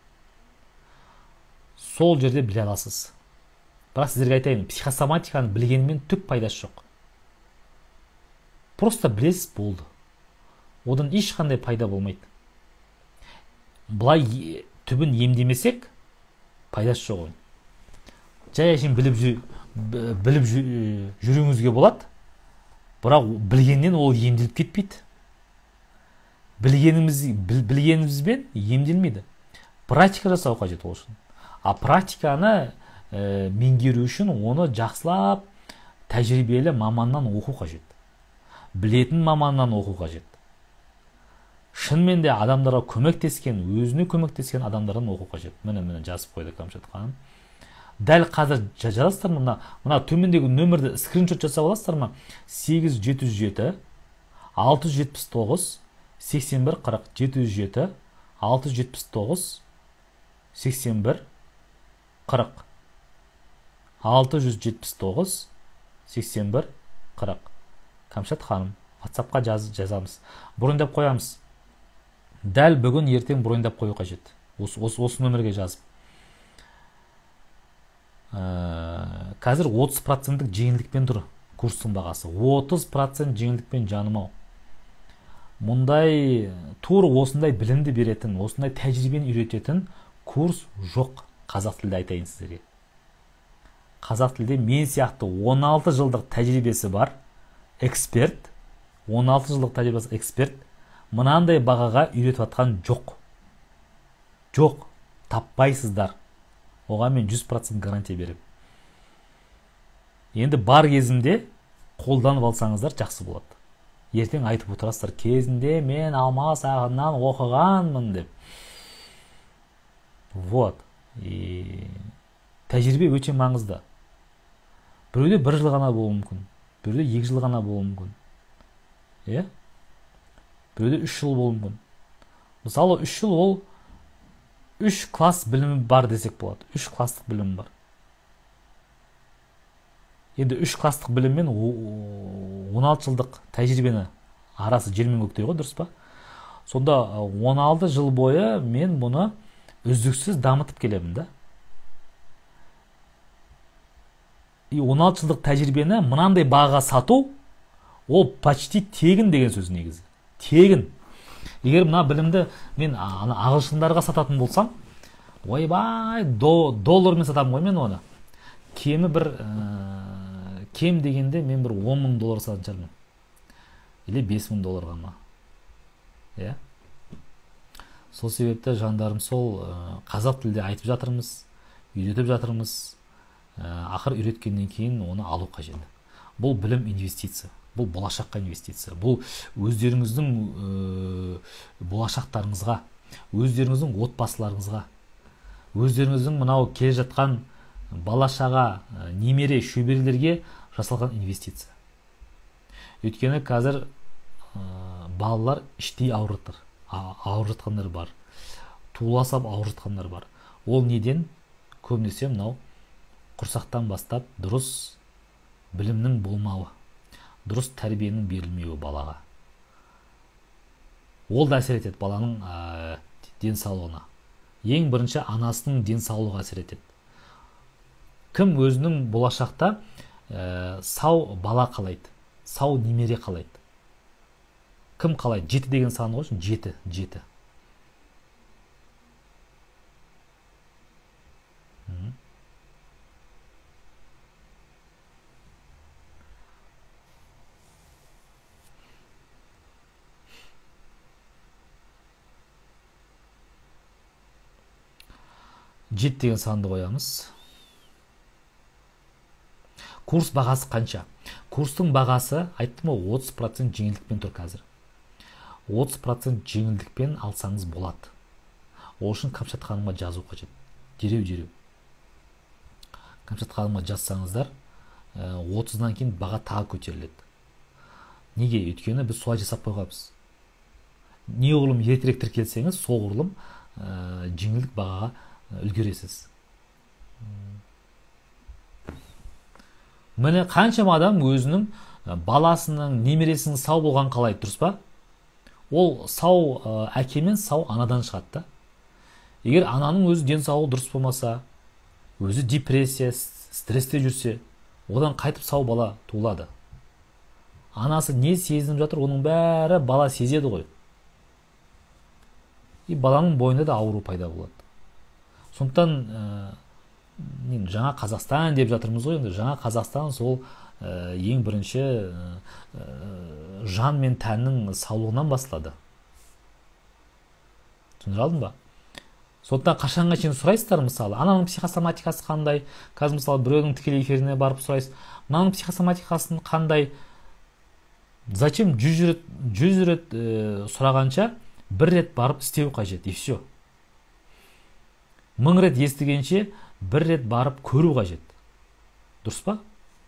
Сол жерде біле аласыз. Бірақ сіздерге айтайын, психосоматиканы білгенмен түк пайдасы жоқ. Просто білесіз, болды. Одан ешқандай пайда болмайды. Бұлай түбін емдемесек, пайдасы жоқ. Жай әшейін біліп жүруіңізге болады. Бірақ білгеннен ол емделіп кетпейді. Білгенімізбен емделмейді. Практика жасау қажет ол үшін. А практиканы меңгеру үшін оны жақсылап тәжірибелі маманнан оқу қажет. Білетін маманнан оқу қажет. Шынымен де адамдарға көмектескен, өзіне көмектескен адамдардан оқу қажет. Міне-міне жазып қойды Кәмшат ханым. Дәл қазір жазасыздар ма? Мына төмендегі нөмірді скриншот жасап аласыздар ма? сегіз жеті жүз жеті алты жүз жетпіс тоғыз сексен бір қырық жеті жүз жеті алты жүз жетпіс тоғыз сексен бір қырық алты жүз жетпіс тоғыз сексен бір қырық. Кәмшат ханым, WhatsApp-қа жазамыз. Бұрындап қоямыз. Дәл бүгін ертең бұрындап қою қажет. Осы нөмірге жазып. Қазір отыз проценттік жеңілдікпен тұр курстың бағасы. отыз процент жеңілдікпен жаным ау. Мұндай тур осындай білімді беретін, осындай тәжірибені үйрететін курс жоқ. Қазақ тілде айтайын сіздерге. Қазақ тілде мен сияқты он алты жылдық тәжірибесі бар эксперт, он алты жылдық тәжірибесі эксперт мынандай бағаға үйретіп атқан жоқ. Жоқ, таппайсыздар. Оған мен жүз процент гарантия беремін. Енді бар кезімде қолданып алсаңыздар жақсы болады. Ертең айтып отырасыздар, кезінде мен Алмас ағамнан оқығанмын деп. Вот. И тәжірибе өте маңызды. Біреуде бір жыл ғана болуы мүмкін, біреуде екі жыл ғана болуы мүмкін. Е? Біреуде үш жыл болуы мүмкін. Мысалы, үш жыл ол үш класс білімі бар десек болады. Үш класстық білім бар. Енді үш класстық білім мен он алты жылдық тәжірибені арасы жер мен көктей ғой, дұрыс па? Сонда он алты жыл бойы мен бұны үздіксіз дамытып келемін да. И он алты жылдық тәжірибені мынандай бағаға сату, ол почти тегін деген сөз негізі. Тегін. Егер мына білімді мен ағылшындарға сататын болсам, ойбай, доллармен сатамын ғой мен оны. Кемі бір, кем дегенде мен бір он мың доллар сататын шығармын. Или бес мың долларға ма. Е? Сол себепті жандарым сол қазақ тілде айтып жатырмыз, үйретіп жатырмыз. Ақыр үйреткеннен кейін оны алу қажет. Бұл білім инвестиция. Бұл болашаққа инвестиция. Бұл өздеріңіздің болашақтарыңызға, өздеріңіздің отбасыларыңызға, өздеріңіздің мынау келе жатқан балашаға, немере, шөберелерге жасалған инвестиция. Өйткені қазір балалар іштей ауырып жатыр. Ауырып жатқандар бар. Туласап ауырып жатқандар бар. Ол неден? Көбінесе мынау құрсақтан бастап дұрыс білімнің болмауы, дұрыс тәрбиенің берілмеуі балаға. Ол да әсер етеді баланың денсаулығына. Ең бірінші анасының денсаулығы әсер етеді. Кім өзінің болашақта сау бала қалайды, сау немере қалайды? Кім қалайды? Жеті деген сан ғой, жеті, жеті. Жеті деген санды қоямыз. Курс бағасы қанша? Курстың бағасы, айттым ғой, отыз процент жеңілдікпен тұр қазір. отыз процент жеңілдікпен алсаңыз болады. Ол үшін Кәмшат ханымға жазу қажет. Дереу, дереу. Кәмшат ханымға жазсаңыздар, отыздан кейін баға тағы көтеріледі. Неге? Өйткені біз солай жасап қойғанбыз. Не ғұрлым ертерек тіркелсеңіз, сол ғұрлым жеңілдік бағаға үлгересіз. Міне қаншама адам өзінің баласының, немересінің сау болған қалайды, дұрыс па? Ол сау әкемен сау анадан шығады. Егер ананың өзі денсаулығы дұрыс болмаса, өзі депрессия, стрессте жүрсе, одан қайтып сау бала туылады. Анасы не сезініп жатыр, оның бәрі бала сезеді ғой. И баланың бойында да ауру пайда болады. Сондықтан жаңа Қазақстан деп жатырмыз ғой, енді жаңа Қазақстан сол ең бірінші жан мен тәннің саулығынан басталады. Түсіндіре алдым ба? Сондықтан қашанға шейін сұрайсыздар, мысалы, ананың психосоматикасы қандай? Қазір мысалы біреудің тікелей эфиріне барып сұрайсыз, мынаның психосоматикасын қандай? Зачем жүз рет сұрағанша бір рет барып істеу қажет, и все. Мың рет естігенше бір рет барып көру қажет. Дұрыс па?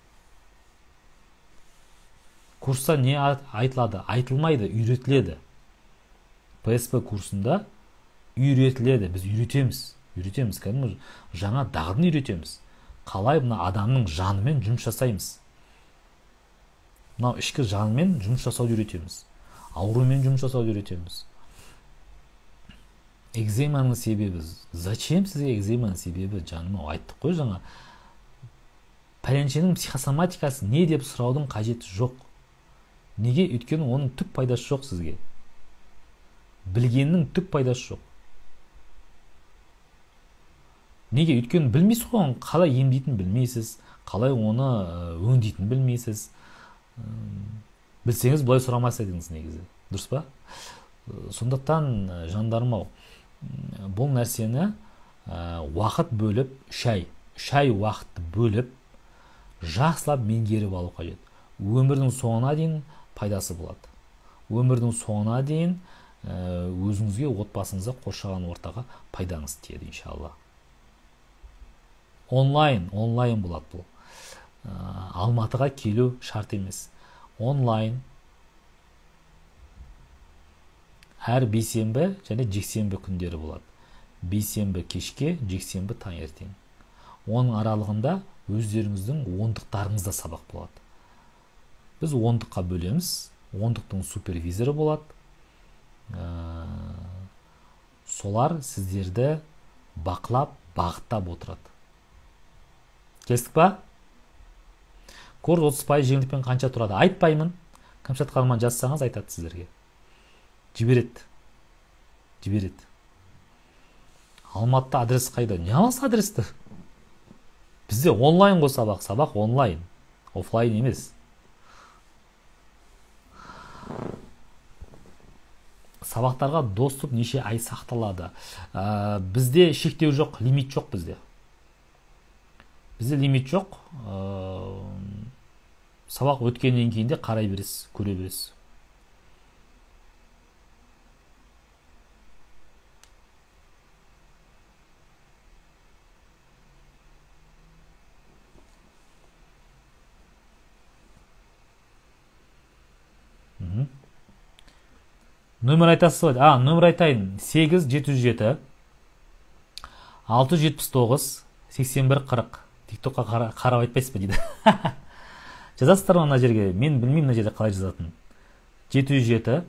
Курста не айтылады? Айтылмайды, үйретіледі. ПСП курсында үйретіледі, біз үйретеміз. Үйретеміз, кәдімгі жаңа дағдыны үйретеміз. Қалай мына адамның жанымен жұмыс жасаймыз. Мынау ішкі жанымен жұмыс жасауды үйретеміз. Аурумен жұмыс жасауды үйретеміз. Экземаның себебі. Зачем сізге экземаның себебі? Жаным, айттық қой жаңа. Пәленшенің психосоматикасы не деп сұраудың қажеті жоқ. Неге? Өйткені оның түк пайдасы жоқ сізге. Білгеннің түк пайдасы жоқ. Неге? Өйткені білмейсіз ғой, оны қалай емдейтінін білмейсіз, қалай оны өңдейтінін білмейсіз. Білсеңіз былай сұрамас едіңіз негізі. Дұрыс па? Сондықтан жандарым ау, бұл нәрсені уақыт бөліп, шай, шай уақытты бөліп, жақсылап меңгеріп алу қажет. Өмірдің соңына дейін пайдасы болады. Өмірдің соңына дейін өзіңізге, отбасыңызға, қоршаған ортаға пайдаңыз тиеді, иншалла. Онлайн, онлайн болады бұл. Алматыға келу шарт емес. Онлайн. Әр бейсенбі және жексенбі күндері болады. Бейсенбі кешке, жексенбі таңертең. Оның аралығында өздеріңіздің ондықтарыңызда сабақ болады. Біз ондыққа бөлеміз. Ондықтың супервизоры болады. Солар сіздерді бақылап, бағыттап отырады. Келістік па? Курс отыз пайыз жеңілдікпен қанша тұрады? Айтпаймын. Кәмшат Қарман жазсаңыз айтады сіздерге. Жібереді. Жібереді. Алматыда адрес қайда? Не аласы адресті? Бізде онлайн ғой сабақ. Сабақ онлайн. Офлайн емес. Сабақтарға доступ неше ай сақталады. Бізде шектеу жоқ, лимит жоқ бізде. Бізде лимит жоқ. Сабақ өткеннен кейін де қарай бересіз, көре бересіз. Нөмір айтасыз ба? А, нөмір айтайын. сегіз жеті жүз жеті алты жүз жетпіс тоғыз сексен бір қырық. Тиктокқа қарап айтпайсыз ба дейді. Жазасыздар ма мына жерге? Мен білмеймін мына жерде қалай жазатын. жеті жүз жеті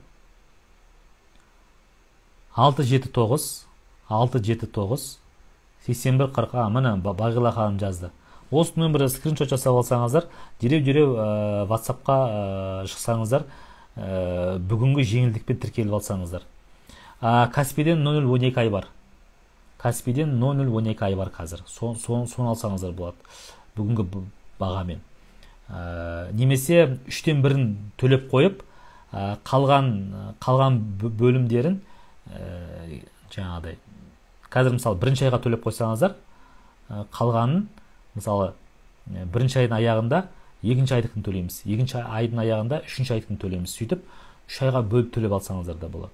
алты жеті тоғыз алты жеті тоғыз сексен бір қырық. А, міне Бағила ханым жазды. Осы нөмірді скриншот жасап алсаңыздар, дереу-дереу WhatsApp-қа шықсаңыздар, бүгінгі жеңілдікпен тіркеліп алсаңыздар. Каспийден нөл нөл он екі ай бар. Каспийден нөл нөл он екі ай бар қазір. Соны алсаңыздар болады. Бүгінгі бағамен. Немесе үштен бірін төлеп қойып, қалған бөлімдерін жаңағыдай. Қазір мысалы бірінші айға төлеп қойсаңыздар, қалғанын мысалы бірінші айдың аяғында екінші айдықын төлейміз. Екінші айдың аяғында үшінші айдықын төлейміз. Сөйтіп, үш айға бөліп төлеп алсаңыздар да болады.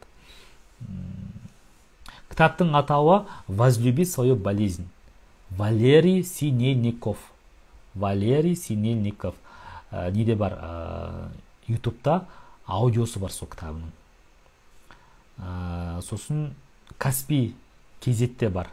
Кітаптың атауы «Возлюби свою болезнь». Валерий Синельников. Валерий Синельников. Неде бар? Ютубта аудиосы бар сол кітабының. Сосын Каспий кезетте бар.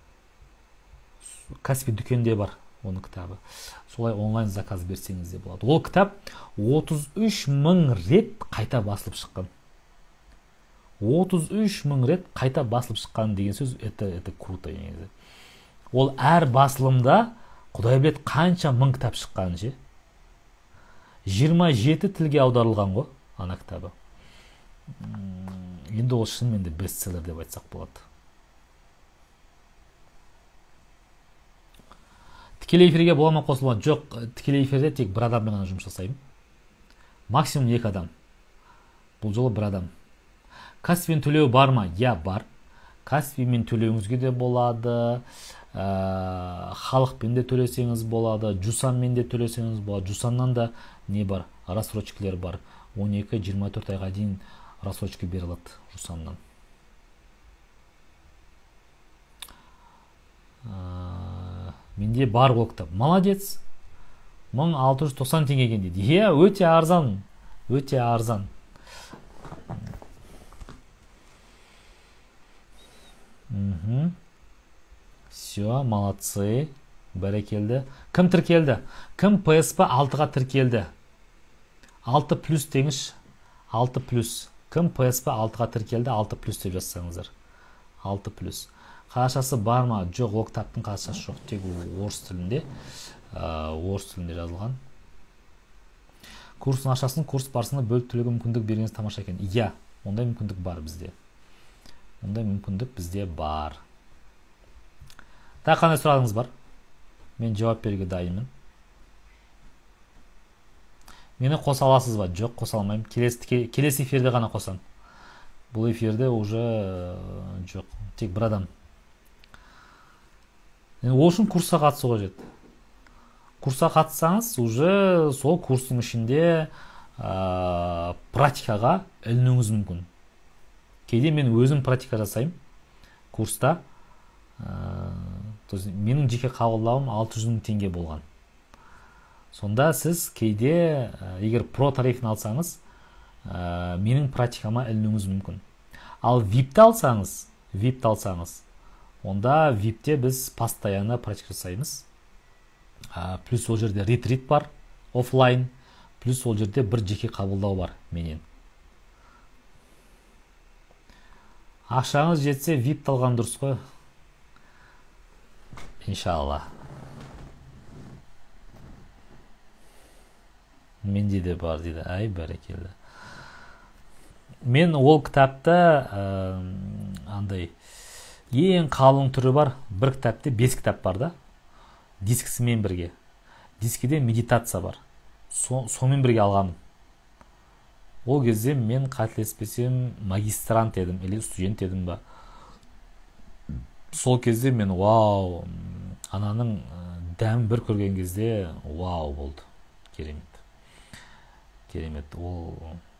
Каспий дүкенде бар оның кітабы. Солай онлайн заказ берсеңіз де болады. Ол кітап отыз үш мың рет қайта басылып шыққан. отыз үш мың рет қайта басылып шыққан деген сөз, это, это круто. Ол әр басылымда Құдай білет қанша мың кітап шыққан же. жиырма жеті тілге аударылған ғой, ана кітабы. Енді ол шынымен де бестселлер деп айтсақ болады. Тікелей эфирге бола ма қосылма? Жоқ, тікелей эфирде тек бір адаммен ғана жұмыс жасаймын. Максимум екі адам. Бұл жолы бір адам. Каспиймен төлеу бар ма? Я, бар. Каспиймен төлеуіңізге де болады. Халықпен де төлесеңіз болады. Жусанмен де төлесеңіз болады. Жусаннан да не бар? Рассрочкілер бар. он екі жиырма төрт айға дейін рассрочка беріледі Жусаннан. Менде бар ол кітап. Молодец. мың алты жүз тоқсан теңгеге дейді. Е, өте арзан. Өте арзан. Угу. Все, молодцы. Бәрекелді. Кім тіркелді? Кім пэ эс пэ алтыға тіркелді? алты плюс деңіз. алты плюс. Кім пэ эс пэ алтыға тіркелді? алты плюс деп жазсаңыздар. алты плюс. Қазақшасы бар ма? Жоқ, ол кітаптың қазақшасы жоқ. Тек орыс тілінде. Орыс тілінде жазылған. Курстың ақшасын курс барысында бөліп төлеуге мүмкіндік бергеніңіз тамаша екен. Иә, ондай мүмкіндік бар бізде. Ондай мүмкіндік бізде бар. Тағы қандай сұрағыңыз бар? Мен жауап беруге дайынмын. Мені қоса аласыз ба? Жоқ, қоса алмаймын. Келесі, келесі эфирде ғана қосам. Бұл эфирде уже жоқ. Тек бір адам. Ол үшін курсқа қатысу қажет. Курсқа қатыссаңыз, уже сол курстың ішінде ә, практикаға ілінуіңіз мүмкін. Кейде мен өзім практика жасаймын курста. Ә, менің жеке қабылдауым алты жүз мың теңге болған. Сонда сіз кейде, егер про тарифін алсаңыз, ә, менің практикама ілінуіңіз мүмкін. Ал випті алсаңыз, випті алсаңыз, онда випте біз постоянно практика жасаймыз. Ә, плюс ол жерде ретрит бар, офлайн, плюс ол жерде бір жеке қабылдау бар менен. Ақшаңыз жетсе, випті алған дұрыс қой. Иншалла. Менде де бар дейді. Ай, бәрекелді. Мен ол кітапты ә, андай ең қалың түрі бар. Бір кітапте бес кітап бар да. Дискісімен бірге. Дискіде медитация бар. Со, сонымен бірге алғанмын. Ол кезде мен қателеспесем магистрант едім, или студент едім ба. Сол кезде мен вау, ананың дәмін бір көрген кезде вау болды. Керемет. Керемет. Ол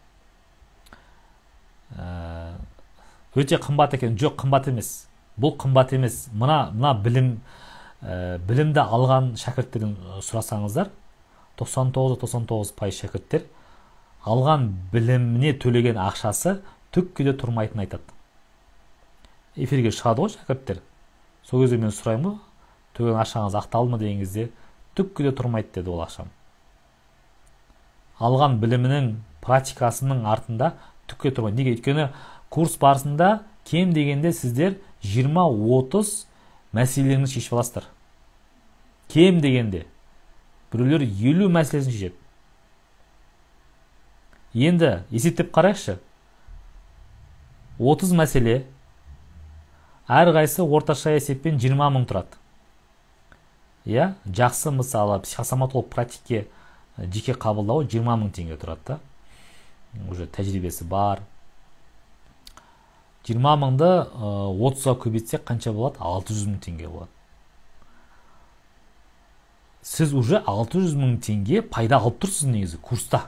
ә, өте қымбат екен. Жоқ, қымбат емес. Бұл қымбат емес. Мына, мына білім, ә, білімді алған шәкірттерден сұрасаңыздар, тоқсан тоғыз тоқсан тоғыз пайыз шәкірттер алған біліміне төлеген ақшасы түкке де тұрмайтын айтады. Эфирге шығады ғой шәкірттер. Сол кезде мен сұраймын, төлеген ақшаңыз ақталды ма деген кезде, түкке де тұрмайды деді ол ақшам. Алған білімінің практикасының артында түкке тұрмайды. Неге? Өйткені курс барысында кем дегенде сіздер жиырма отыз мәселелеріңізді шешіп аласыздар. Кем дегенде. Біреулер елу мәселесін шешеді. Енді есептеп қарайықшы. отыз мәселе, әрқайсысы орташа есеппен жиырма мың тұрады. Иә, жақсы мысалы психосоматолог практикке жеке қабылдауы жиырма мың теңге тұрады да. Уже тәжірибесі бар. жиырма мыңды отызға көбейтсек қанша болады? алты жүз мың теңге болады. Сіз уже алты жүз мың теңге пайда алып тұрсыз негізі курста.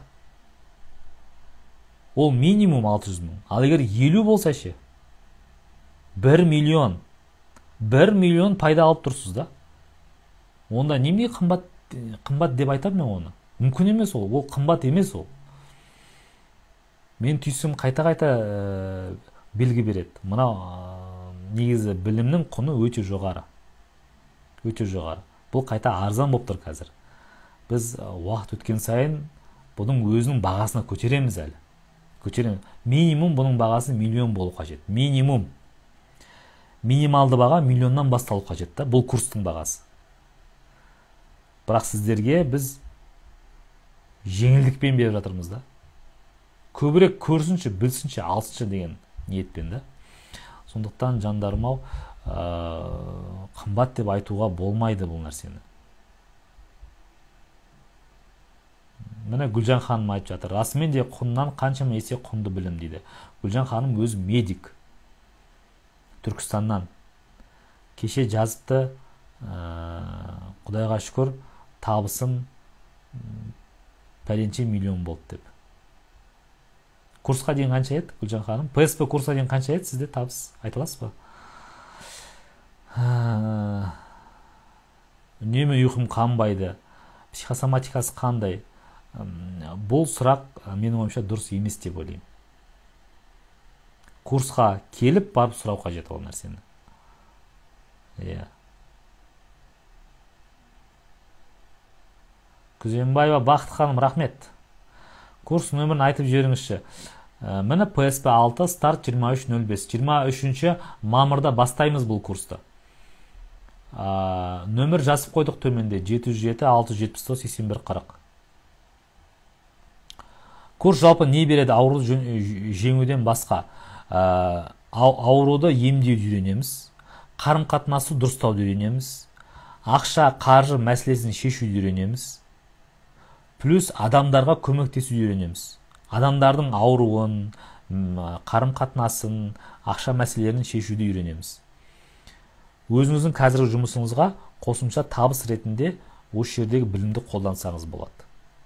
Ол минимум алты жүз мың. Ал егер елу болса ше, бір миллион, бір миллион пайда алып тұрсыз да. Онда неме қымбат, қымбат деп айтам мен оны. Мүмкін емес ол, ол қымбат емес ол. Мен түйсім қайта-қайта ә, белгі береді. Мына ә, негізі білімнің құны өте жоғары. Өте жоғары. Бұл қайта арзан болып тұр қазір. Біз ә, уақыт өткен сайын бұның өзінің бағасына көтереміз әлі. Көтереміз. Минимум бұның бағасы миллион болу қажет. Минимум. Минималды баға миллионнан басталу қажет та. Бұл курстың бағасы. Бірақ сіздерге біз жеңілдікпен беріп жатырмыз да. Көбірек көрсінші, білсінші, алсыншы деген ниетпен да. Сондықтан жандарым ау, ә, қымбат деп айтуға болмайды бұл нәрсені. Міне Гүлжан ханым айтып жатыр. Расымен де құннан қаншама есе құнды білім дейді. Гүлжан ханым өз медик. Түркістаннан. Кеше жазыпты, ә, Құдайға шүкір, табысым пәленше миллион болды деп. Курсқа дейін қанша еді, Гүлжан ханым? пэ эс пэ курсқа дейін қанша еді сізде табыс? Айтыласыз ба? Үнемі ұйқым қанбайды. Психосоматикасы қандай? Бұл сұрақ менің ойымша дұрыс емес деп ойлаймын. Курсқа келіп барып сұрау қажет ол нәрсені. Иә. Күзембаева Бақыт ханым, рахмет. Курс нөмірін айтып жіберіңізші. Міне пэ эс пэ алты старт жиырма үш нөл бес. жиырма үшінші мамырда бастаймыз бұл курсты. Ә, нөмір жазып қойдық төменде. жеті жүз жеті алты жүз жетпіс тоғыз сексен бір қырық. Курс жалпы не береді? Ауруды жеңуден басқа. Ә, ауруды емдеуді үйренеміз. қарым қатынасты дұрыстауды үйренеміз, ақша қаржы мәселесін шешуді үйренеміз, плюс адамдарға көмектесуді үйренеміз. Адамдардың ауруын, қарым қатынасын, ақша мәселелерін шешуді үйренеміз. Өзіңіздің қазіргі жұмысыңызға қосымша табыс ретінде осы жердегі білімді қолдансаңыз болады.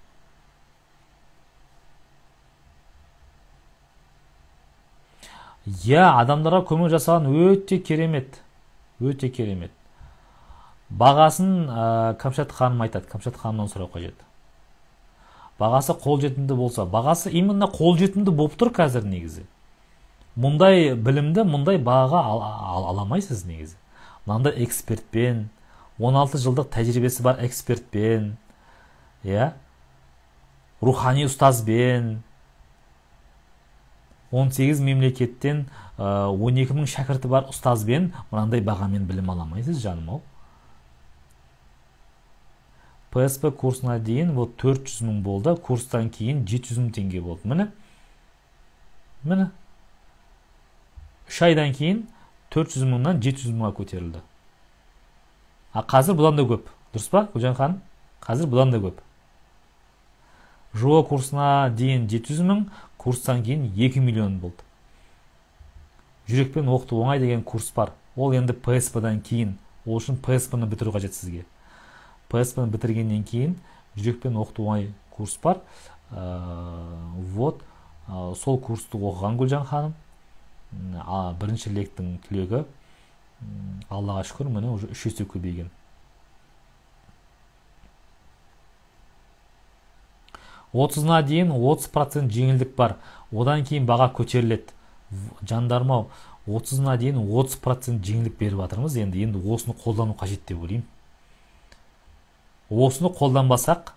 Я, адамдарға көмек жасаған өте керемет. Өте керемет. Бағасын Кәмшат ханым айтады. Кәмшат ханымнан сұрау қажет. Бағасы қолжетімді болса, бағасы именно қолжетімді болып тұр қазір негізі. Мұндай білімді, мұндай бағаға ал, ал, аламайсыз негізі. Мынандай экспертпен, он алты жылдық тәжірибесі бар экспертпен, я, рухани ұстазбен, он сегіз мемлекеттен он екі мың шәкірті бар ұстазбен мынандай бағамен білім аламайсыз, жаным ау. пэ эс пэ курсына дейін вот төрт жүз мың болды, курстан кейін жеті жүз мың теңге болды. Міне. Міне. үш айдан кейін төрт жүз мыңнан жеті жүз мыңға көтерілді. А қазір бұдан да көп. Дұрыс па, Гүлжан ханым? Қазір бұдан да көп. жо курсына дейін жеті жүз мың, курстан кейін екі миллион болды. Жүрекпен оқыту оңай деген курс бар. Ол енді пэ эс пэ-дан кейін. Ол үшін пэ эс пэ-ны бітіру қажет сізге. пэ эс пэ-ны бітіргеннен кейін жүрекпен оқыту оңай курс бар. Вот, сол курсты оқыған Гүлжан ханым. Бірінші лектің түлегі. Аллаға шүкір, міне уже үш есе көбейген. отызына дейін отыз процент жеңілдік бар. Одан кейін баға көтеріледі. Жандарым-ау, отызына дейін отыз процент жеңілдік беріп жатырмыз. Енді енді осыны қолдану қажет деп ойлаймын. Осыны қолданбасақ,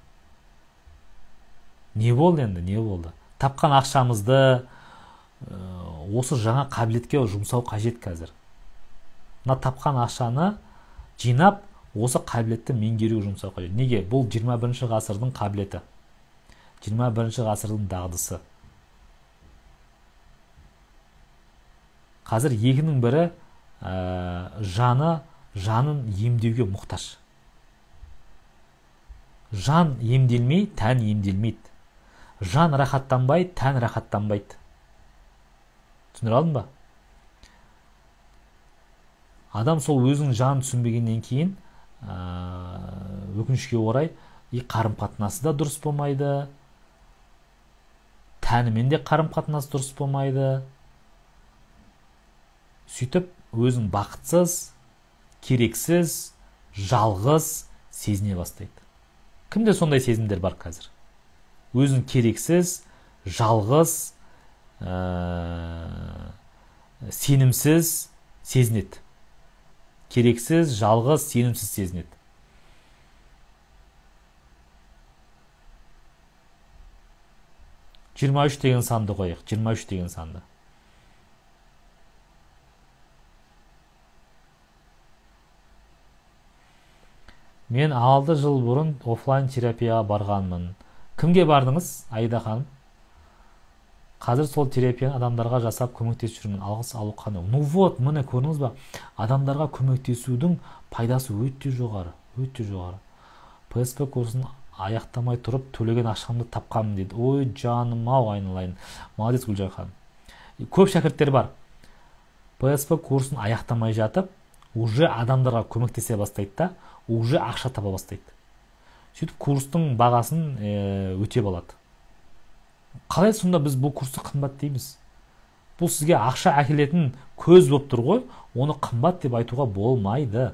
не болды енді, не болды? Тапқан ақшамызды осы жаңа қабілетке жұмсау қажет қазір. Мына тапқан ақшаны жинап, осы қабілетті меңгеруге жұмсау қажет. Неге? Бұл жиырма бірінші ғасырдың қабілеті. жиырма бірінші ғасырдың дағдысы. Қазір екінің бірі жаны, жанын емдеуге мұқтаж. Жан емделмей, тән емделмейді. Жан рахаттанбай, тән рахаттанбайды. Түсіндіре алдың ба? Адам сол өзінің жанын түсінбегеннен кейін, өкінішке орай, қарым қатынасы да дұрыс болмайды, тәнімен де қарым қатынасы дұрыс болмайды. Сөйтіп, өзін бақытсыз, керексіз, жалғыз сезіне бастайды. Кімде сондай сезімдер бар қазір? Өзін керексіз, жалғыз, сенімсіз сезінеді. Керексіз, жалғыз, сенімсіз сезінеді. жиырма үш деген санды қойық. жиырма үш деген санды. Мен алты жыл бұрын офлайн терапияға барғанмын. Кімге бардыңыз, Айда ханым? Қазір сол терапияны адамдарға жасап көмектесіп жүрмін. Алғыс алу қандай. Ну вот, міне көрдіңіз ба? Адамдарға көмектесудің пайдасы өте жоғары, өте жоғары. пэ эс пэ курсын аяқтамай тұрып, төлеген ақшамды тапқанмын дейді. Ой, жаным ау, айналайын. Молодец, Гүлжан ханым. Көп шәкірттер бар. пэ эс пэ курсын аяқтамай жатып, уже адамдарға көмектесе бастайды да, уже ақша таба бастайды. Сөйтіп курстың бағасын өтеп алады. Қалай сонда біз бұл курсты қымбат дейміз? Бұл сізге ақша әкелетін көз болып тұр ғой, оны қымбат деп айтуға болмайды.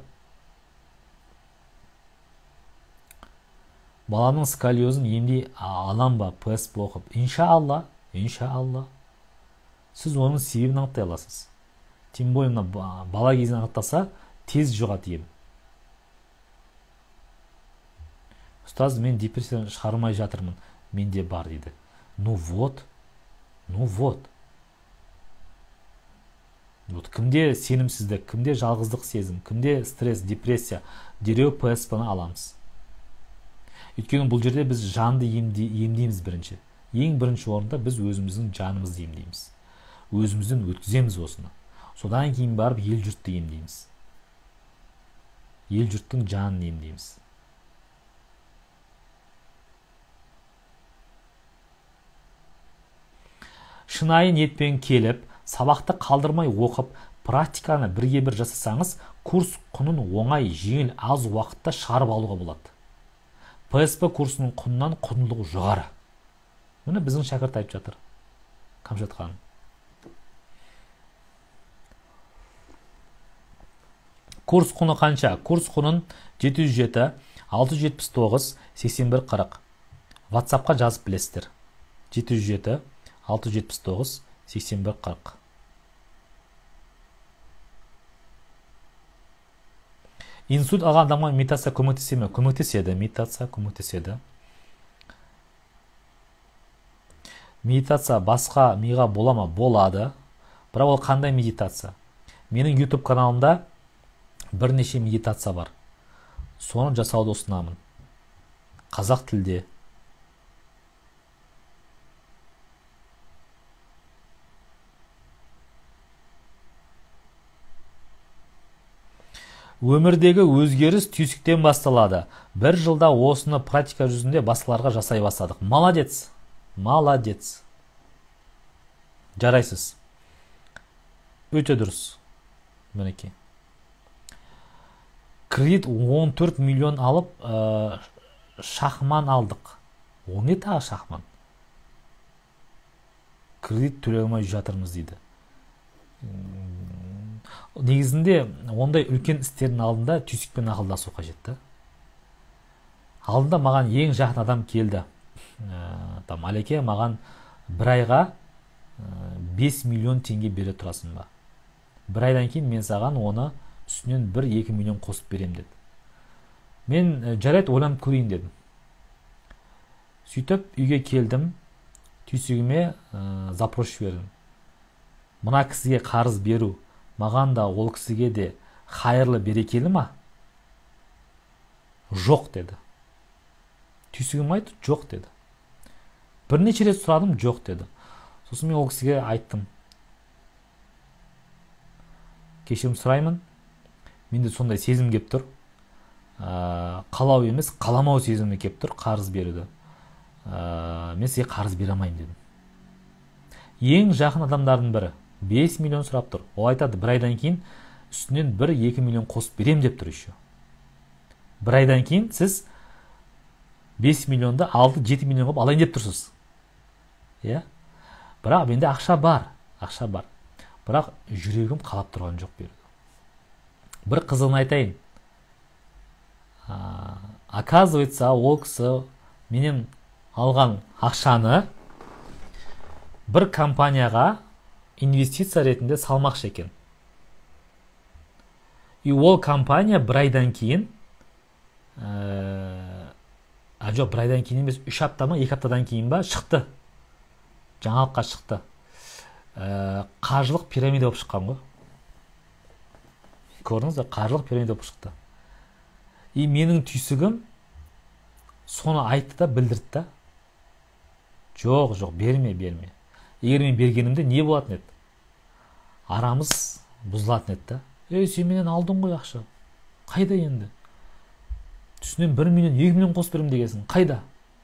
Баланың сколиозын емдей алам ба пэ эс пэ оқып? Иншалла, иншалла. Сіз оның себебін анықтай аласыз. Тем более бала кезін анықтаса, тез жұғады ем. Ұстаз, мен депрессиядан шығармай жатырмын. Менде бар дейді. Ну вот, ну вот. Вот кімде сенімсіздік, кімде жалғыздық сезім, кімде стресс, депрессия, дереу пэ эс пэ-ны аламыз. Өйткені бұл жерде біз жанды емдейміз бірінші. Ең бірінші орында біз өзіміздің жанымызды емдейміз. Өзімізден өткіземіз осыны. Содан кейін барып ел жұртты емдейміз. ел жұрттың жанын емдейміз. Шынайы ниетпен келіп, сабақты қалдырмай оқып, практиканы бірге бір жасасаңыз, курс құнын оңай, жеңіл, аз уақытта шығарып алуға болады. пэ эс пэ курсының құнынан құндылығы жоғары. Мұны біздің шәкірт айтып жатыр. Қамшат ханым. Курс құны қанша? Курс құнын жеті жүз жеті, алты жүз жетпіс тоғыз, сексен бір қырық. WhatsApp-қа жазып білесіздер. жеті жүз жеті, алты жүз жетпіс тоғыз, сексен бір қырық. Инсульт алған адамға медитация көмектесе ме? Көмектеседі. Медитация көмектеседі. Медитация басқа миға бола ма? Болады. Бірақ ол қандай медитация? Менің YouTube каналымда бірнеше медитация бар. Соны жасауды ұсынамын. Қазақ тілде. Өмірдегі өзгеріс түйсіктен басталады. Бір жылда осыны практика жүзінде басқаларға жасай бастадық. Молодец. Молодец. Жарайсыз. Өте дұрыс. Мінеки. Кредит он төрт миллион алып, ә, шахман алдық. О не тағы шахман? Кредит төлей алмай жатырмыз дейді. Негізінде ондай үлкен істердің алдында түйсікпен ақылдасу қажет. Алдында маған ең жақын адам келді. Там Алеке, маған бір айға бес миллион теңге бере тұрасың ба? Бір айдан кейін мен саған оны үстінен бір екі миллион қосып берем деді. Мен жарайды ойланып көрейін дедім. Сөйтіп үйге келдім, түйсігіме запрос бердім. Мына кісіге қарыз беру маған да ол кісіге де хайырлы берекелі ма? Жоқ деді. Түйсігім айтты, жоқ деді. Бірнеше рет сұрадым, жоқ деді. Сосын мен ол кісіге айттым. Кешірім сұраймын. Менде сондай сезім кеп тұр. Қалау емес, қаламау сезімі кеп тұр, қарыз беруді. Мен сізге қарыз бере алмаймын дедім. Ең жақын адамдардың бірі бес миллион сұрап тұр. Ол айтады, бір айдан кейін үстінен бір екі миллион қосып берем деп тұр еще. Бір айдан кейін сіз бес миллионды алты жеті миллион қылып алайын деп тұрсыз. Иә? Бірақ менде ақша бар, ақша бар. Бірақ жүрегім қалап тұрған жоқ берді. Бір қызығын айтайын. Оказывается, ол кісі менен алған ақшаны бір компанияға инвестиция ретінде салмақшы екен. И ол компания бір айдан кейін, а жоқ, бір айдан кейін емес, үш апта ма, екі аптадан кейін ба шықты. Жаңалыққа шықты. Қаржылық пирамида болып шыққан ғой. Көрдіңіз бе? Қаржылық пирамида болып шықты. И менің түйсігім соны айтты да, білдірді да. Жоқ, жоқ, берме, берме. Егер мен бергенімде не болатын еді? Арамыз бұзылатын еді. Ей, сен менен алдың ғой ақша. Қайда енді? Түсінен бір миллион, екі миллион қосып берем дегенсің. Қайда?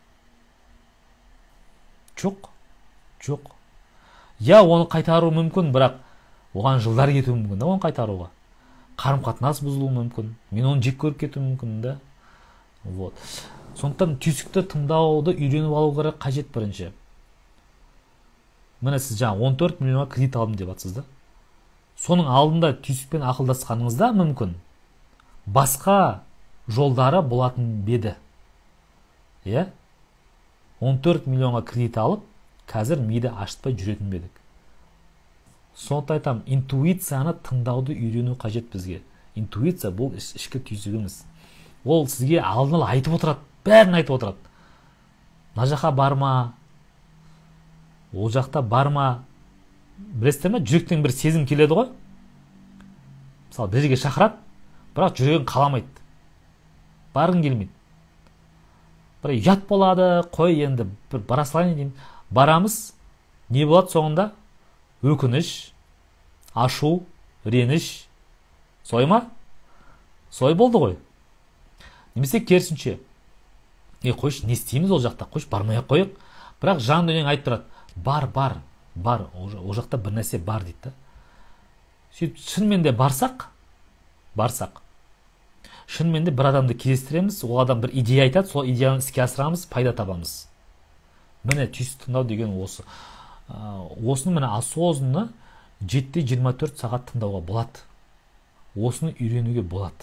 Жоқ, жоқ. Я оны қайтару мүмкін, бірақ оған жылдар кетуі мүмкін да, оны қайтаруға. Қарым-қатынас бұзылуы мүмкін. Мен оны жек көріп кетуі мүмкін да. Вот. Сондықтан түйсікті тыңдауды үйреніп алу керек, қажет бірінші. Міне сіз жаңа он төрт миллионға кредит алдым деп жатсыз да. Соның алдында түйсікпен ақылдасқаныңызда мүмкін басқа жолдары болатын беді. Иә? он төрт миллионға кредит алып, қазір миды ашытпай жүретін бедік. Сондықтан айтам, интуицияны тыңдауды үйрену қажет бізге. Интуиция бұл ішкі түйсігіміз. Ол сізге алдын ала айтып отырады, бәрін айтып отырады. Мына жаққа барма, ол жақта барма. Білесіздер ме, жүректен бір сезім келеді ғой. Мысалы, бір жерге шақырады, бірақ жүрегің қаламайды. Барғың келмейді. Бір ұят болады, қой енді бір бара салайын деймін. Барамыз, не болады соңында? Өкініш, ашу, реніш. Солай ма? солай болды ғой. Немесе керісінше, е қойшы, не істейміз ол жақта, қойшы, бармай ақ қояйық. Бірақ жан дүниең айтып тұрады, бар, бар, бар, ол жақта бір нәрсе бар дейді да. Сөйтіп шынымен де барсақ, барсақ, шынымен де бір адамды кездестіреміз, ол адам бір идея айтады, сол идеяны іске асырамыз, пайда табамыз. Міне түйсік тыңдау деген осы. Осыны міне осознанно жетіде жиырма төрт сағат тыңдауға болады. Осыны үйренуге болады.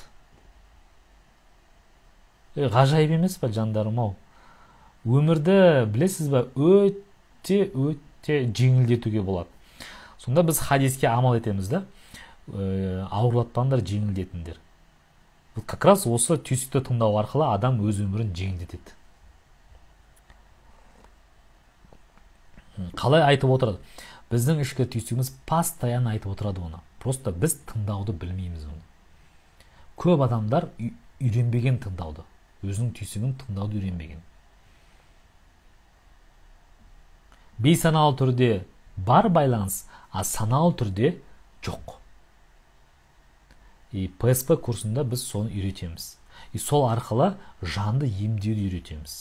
Е, ғажайып емес па, жандарым ау? Өмірді білесіз ба, өте өте жеңілдетуге болады. Сонда біз хадиске амал етеміз да, ауырлатпаңдар, жеңілдетіңдер. Бұл как раз осы түйсікті тыңдау арқылы адам өз өмірін жеңілдетеді. Қалай айтып отырады? Біздің ішкі түйсігіміз постоянно айтып отырады оны. Просто біз тыңдауды білмейміз оны. Көп адамдар үйренбеген тыңдауды, өзінің түйсігін тыңдауды үйренбеген. Бейсаналы түрде бар байланыс, а саналы түрде жоқ. И П С П курсында біз соны үйретеміз. И сол арқылы жанды емдеуді үйретеміз.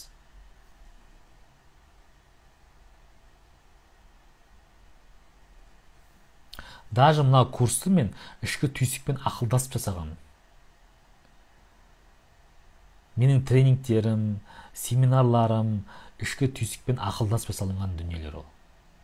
Даже мына курсты мен ішкі түйсікпен ақылдасып жасағанмын. Менің тренингтерім, семинарларым ішкі түйсікпен ақылдасып жасалынған дүниелер ол.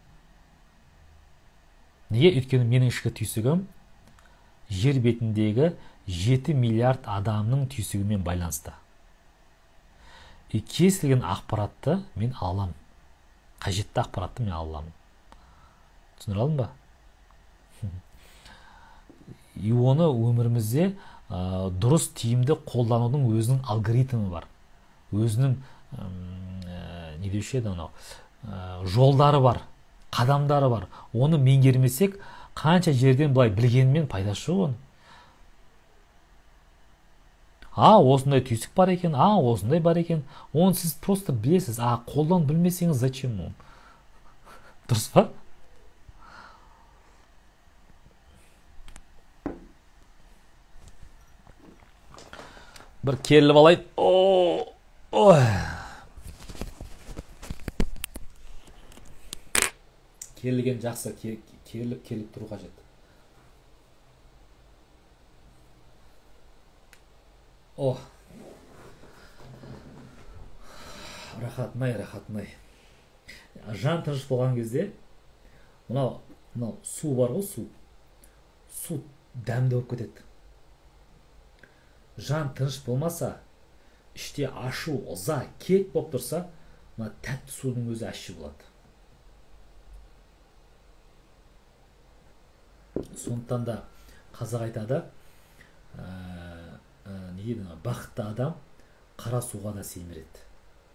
Неге? Өйткені менің ішкі түйсігім жер бетіндегі жеті миллиард адамның түйсігімен байланысты. И кез келген ақпаратты мен аламын. Қажетті ақпаратты мен аламын. Түсіндіре алдым ба? И оны өмірімізде ә, дұрыс тиімді қолданудың өзінің алгоритмі бар. Өзінің ә, не деуші еді анау, ә, жолдары бар, қадамдары бар. Оны меңгермесек, қанша жерден былай білгенмен пайдасы жоқ оны. А, осындай түйсік бар екен, а, осындай бар екен. Оны сіз просто білесіз. А, қолдан білмесеңіз, зачем оны? Дұрыс па? Бір керіліп алайын. О, ой. Керілген жақсы, керіліп, керіліп тұру қажет. О. Рахатнай, рахатнай. Жан тыныш болған кезде, мынау, мынау су бар ғой, су. Су дәмді болып кетеді. Жан тыныш болмаса, іште ашу, ыза, кек болып тұрса, мына тәтті судың өзі ащы болады. Сондықтан да қазақ айтады, ә, ә, не дейді, бақытты адам қара суға да семіреді.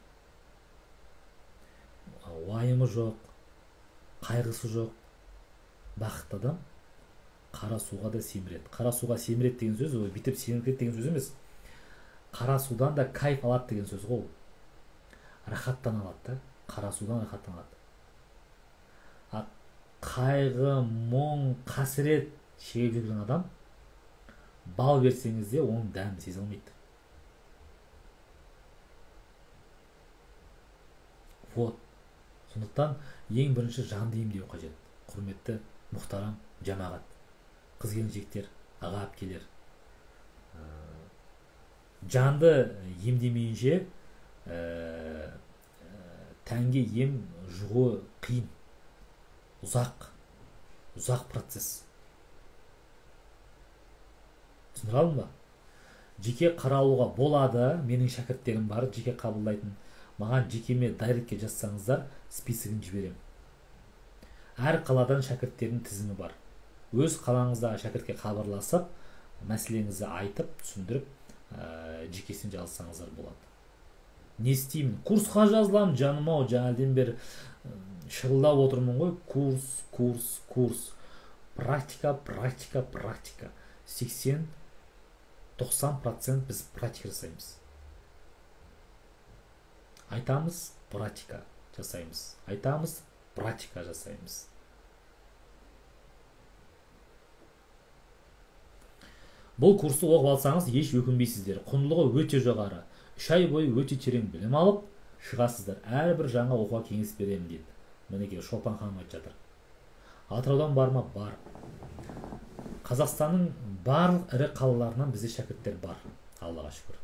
Уайымы жоқ, қайғысы жоқ, бақытты адам қара суға да семіреді. Қара суға семіреді деген сөз, ол бітіп семіреді деген сөз емес. Қара судан да кайф алады деген сөз ғой. Рахаттан алады да, қара судан рахаттан алады. А қайғы, мұң, қасірет шегіп жүрген адам бал берсеңіз де оның дәмін сезе алмайды. Вот. Сондықтан ең бірінші жанды емдеу қажет. Құрметті мұхтарам жамағат, қыз келіншектер, аға әпкелер. Жанды емдемейінше тәнге ем жұғу қиын. Ұзақ, ұзақ процесс. Түсіндіре алдым ба? Жеке қаралуға болады, менің шәкірттерім бар, жеке қабылдайтын. Маған жекеме дайректке жазсаңыздар, списогін жіберем. Әр қаладан шәкірттердің тізімі бар. Өз қалаңыздағы шәкіртке хабарласып, мәселеңізді айтып, түсіндіріп, ә, жекесін жазсаңыздар болады. Не істеймін? Курсқа жазыламын, жаным ау, жаңадан бері шырылдап отырмын ғой. Курс, курс, курс. Практика, практика, практика. сексен тоқсан процент біз практика жасаймыз. Айтамыз, практика жасаймыз. Айтамыз, практика жасаймыз. Бұл курсты оқып алсаңыз еш өкінбейсіздер. Құндылығы өте жоғары. Үш ай бойы өте терең білім алып шығасыздар. Әрбір жаңа оқуға кеңес беремін дейді. Мінекей Шолпан ханым айтып жатыр. Атыраудан бар ма? Бар. Қазақстанның барлық ірі қалаларынан бізде шәкірттер бар. Аллаға шүкір.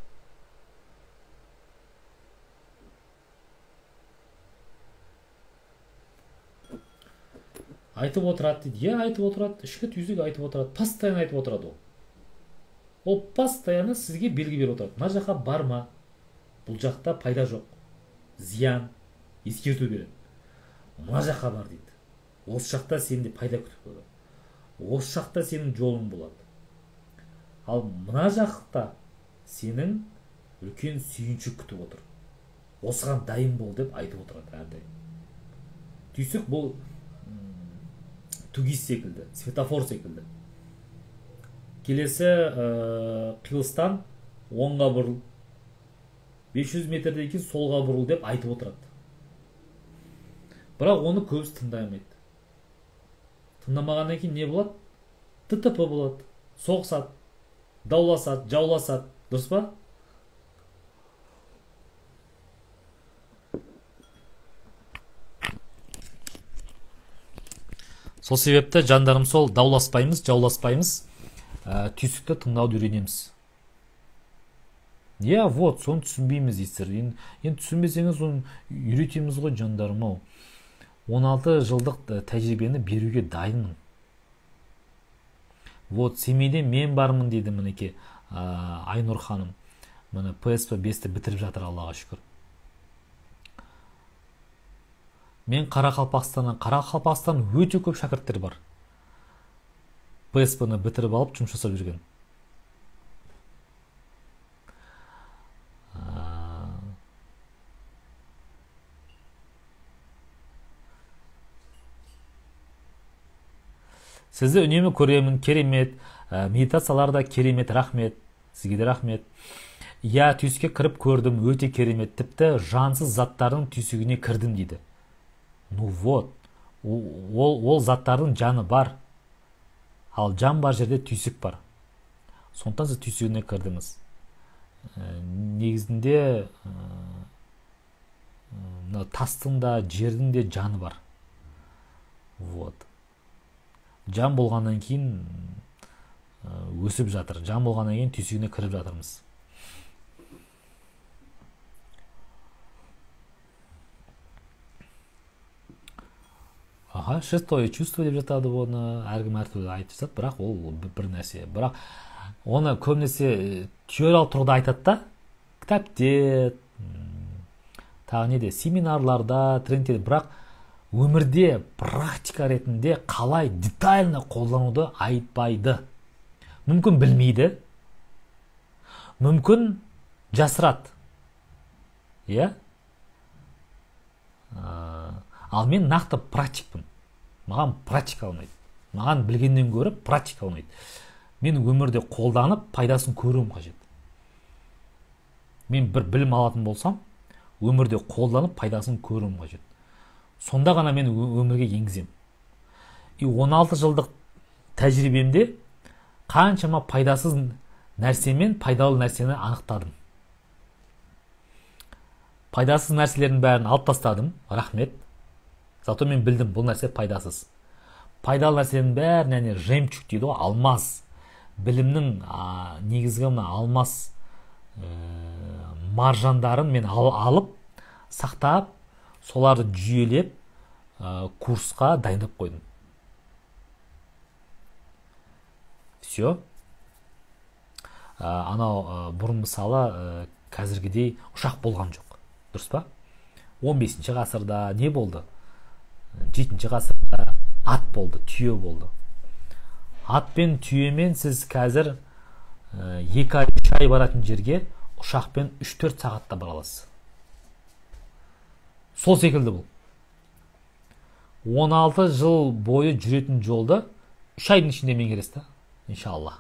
Айтып отырады дейді. Е, айтып отырады. Ішкі түйсік айтып отырады. Постоянно айтып отырады ол. Ол постоянно сізге белгі беріп отырады. Мына жаққа барма. Бұл жақта пайда жоқ. Зиян. Ескерту береді. Мына жаққа бар дейді. Осы жақта сенде пайда күтіп болады. Осы жақта сенің жолың болады. Ал мына жақта сенің үлкен сүйіншік күтіп отыр. Осыған дайын бол деп айтып отырады әрдайым. Түйсік бұл тугис секілді, светофор секілді. Келесі қиылыстан оңға бұрыл, бес жүз метрден кейін солға бұрыл деп айтып отырады. Бірақ оны көбісі тыңдай алмайды. Тыңдамағаннан кейін не болады? ТТП болады, соғысады, дауласады, жауласады. Дұрыс па? Сол себепті жандарым сол, дауласпаймыз, жауласпаймыз, ә, түйсікті тыңдауды үйренеміз. Я, вот, соны түсінбейміз дейсіздер. Енді түсінбесеңіз, оны үйретеміз ғой жандарым ау. он алты жылдық тәжірибені беруге дайынмын. Вот, Семейде мен бармын дейді мінеке Айнұр ханым. Міне П С П бесті бітіріп жатыр, Аллаға шүкір. Мен Қарақалпақстаннан, Қарақалпақстан өте көп шәкірттер бар. П С П-ны бітіріп алып жұмыс жасап жүрген. Сізді үнемі көремін, керемет. Медитацияларда керемет, рахмет. Сізге де рахмет. Я түйсікке кіріп көрдім, өте керемет. Тіпті жансыз заттардың түйсігіне кірдім дейді. Ну вот, ол, ол заттардың жаны бар. Ал жан бар жерде түйсік бар. Сондықтан сіз түйсігіне кірдіңіз. Негізінде тастың да, жердің де жаны бар. Вот. Жан болғаннан кейін өсіп жатыр. Жан болғаннан кейін түйсігіне кіріп жатырмыз. Аха, шестое чувство деп жатады оны, әркім әртүрлі айтып жатады, бірақ ол бір нәрсе. Бірақ оны көбінесе теориялық тұрғыда айтады да, кітапте, тағы неде, семинарларда, тренингтерде, бірақ өмірде практика ретінде қалай детально қолдануды айтпайды. Мүмкін білмейді, мүмкін жасырады. Иә? Ал мен нақты практикпін. Маған практика ұнайды. Маған білгеннен көрі практика ұнайды. Мен өмірде қолданып, пайдасын көруім қажет. Мен бір білім алатын болсам, өмірде қолданып, пайдасын көруім қажет. Сонда ғана мен өмірге енгізем. И он алты жылдық тәжірибемде қаншама пайдасыз нәрсемен пайдалы нәрсені анықтадым. Пайдасыз нәрселердің бәрін алып тастадым, рахмет. Зато мен білдім, бұл нәрсе пайдасыз. Пайдалы нәрселердің бәрін, яғни жемчуг дейді ғой, алмас. Білімнің негізгі алмас маржандарын мен алып, сақтап, соларды жүйелеп, курсқа дайындап қойдым. Все. Анау бұрын мысалы қазіргідей ұшақ болған жоқ. Дұрыс па? он бесінші ғасырда не болды? жетінші ғасырда ат болды, түйе болды. Ат пен түйемен сіз қазір екі ай, үш ай баратын жерге ұшақпен үш төрт сағатта бара аласыз. Сол секілді бұл. он алты жыл бойы жүретін жолды үш айдың ішінде меңгересіз да, иншалла.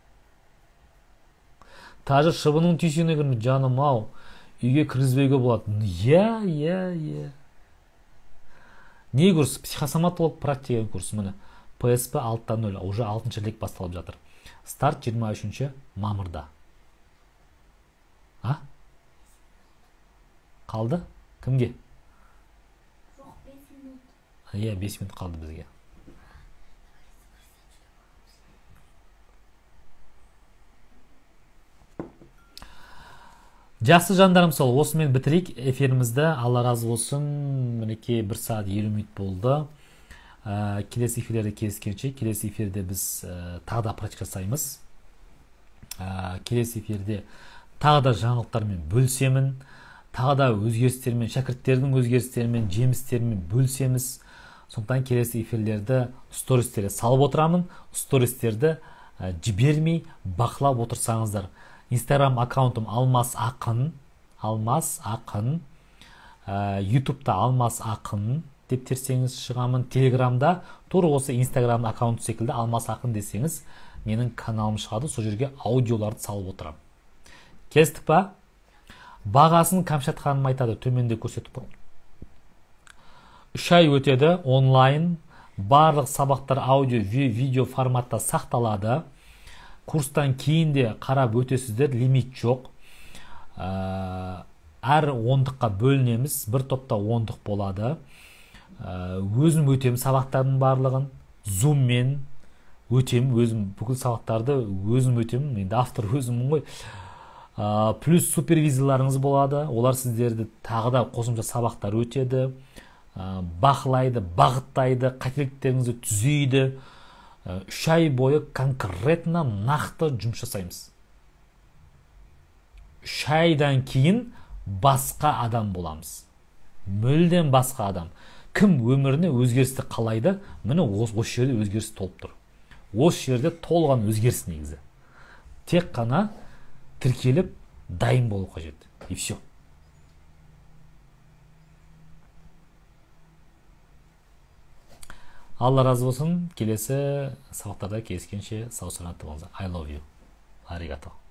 Тажы шыбының түйсігіне кірмей, жаным ау, үйге кіргізбеуге болады. Иә, иә, иә. Не курс? Психосоматолог практика курсы. Міне псп алты нөл, уже алтыншы лек басталып жатыр. Старт жиырма үшінші мамырда. А? Қалды? Кімге? Жоқ, бес минут. Иә, бес минут қалды бізге. Жақсы жандарым, сол осымен бітірейік эфирімізді. Алла разы болсын. Мінекей бір сағат елу минут болды. Ә, келесі эфирлерде кездескенше, келесі эфирде біз ә, тағы да практика жасаймыз. Ә, келесі эфирде тағы да жаңалықтармен бөлсемін, тағы да өзгерістермен, шәкірттердің өзгерістерімен, жемістерімен бөлсеміз. Сондықтан келесі эфирлерді стористерге салып отырамын. Стористерді ә, жібермей бақылап отырсаңыздар. Инстаграм аккаунтым Алмас Ақын, Алмас Ақын, ә, ютубта Алмас Ақын деп терсеңіз шығамын. Телеграмда тура осы инстаграм аккаунт секілді Алмас Ақын десеңіз, менің каналым шығады, сол жерге аудиоларды салып отырам. Келістік па? Бағасын Кәмшат ханым айтады, төменде көрсетіп қойын. Үш ай өтеді, онлайн, барлық сабақтар аудио, видео форматта сақталады. Курстан кейін де қарап өтесіздер, лимит жоқ. Әр ондыққа бөлінеміз, бір топта ондық болады. Өзім өтем сабақтардың барлығын, зуммен өтем, өзім бүкіл сабақтарды өзім өтем, енді автор өзіммін ғой. Плюс супервизияларыңыз болады, олар сіздерді тағы да қосымша сабақтар өтеді, бақылайды, бағыттайды, қателіктеріңізді түзейді. Үш ай бойы конкретно нақты жұмыс жасаймыз. Үш айдан кейін басқа адам боламыз. Мүлден басқа адам. Кім өміріне өзгерісті қалайды, міне осы жерде өзгеріс толып тұр. Осы жерде толған өзгеріс негізі. Тек қана тіркеліп дайын болу қажет. И все. Алла разы болсын. Келесі сабақтарда кездескенше сау саламатта болыңыздар. I love you. Аригато.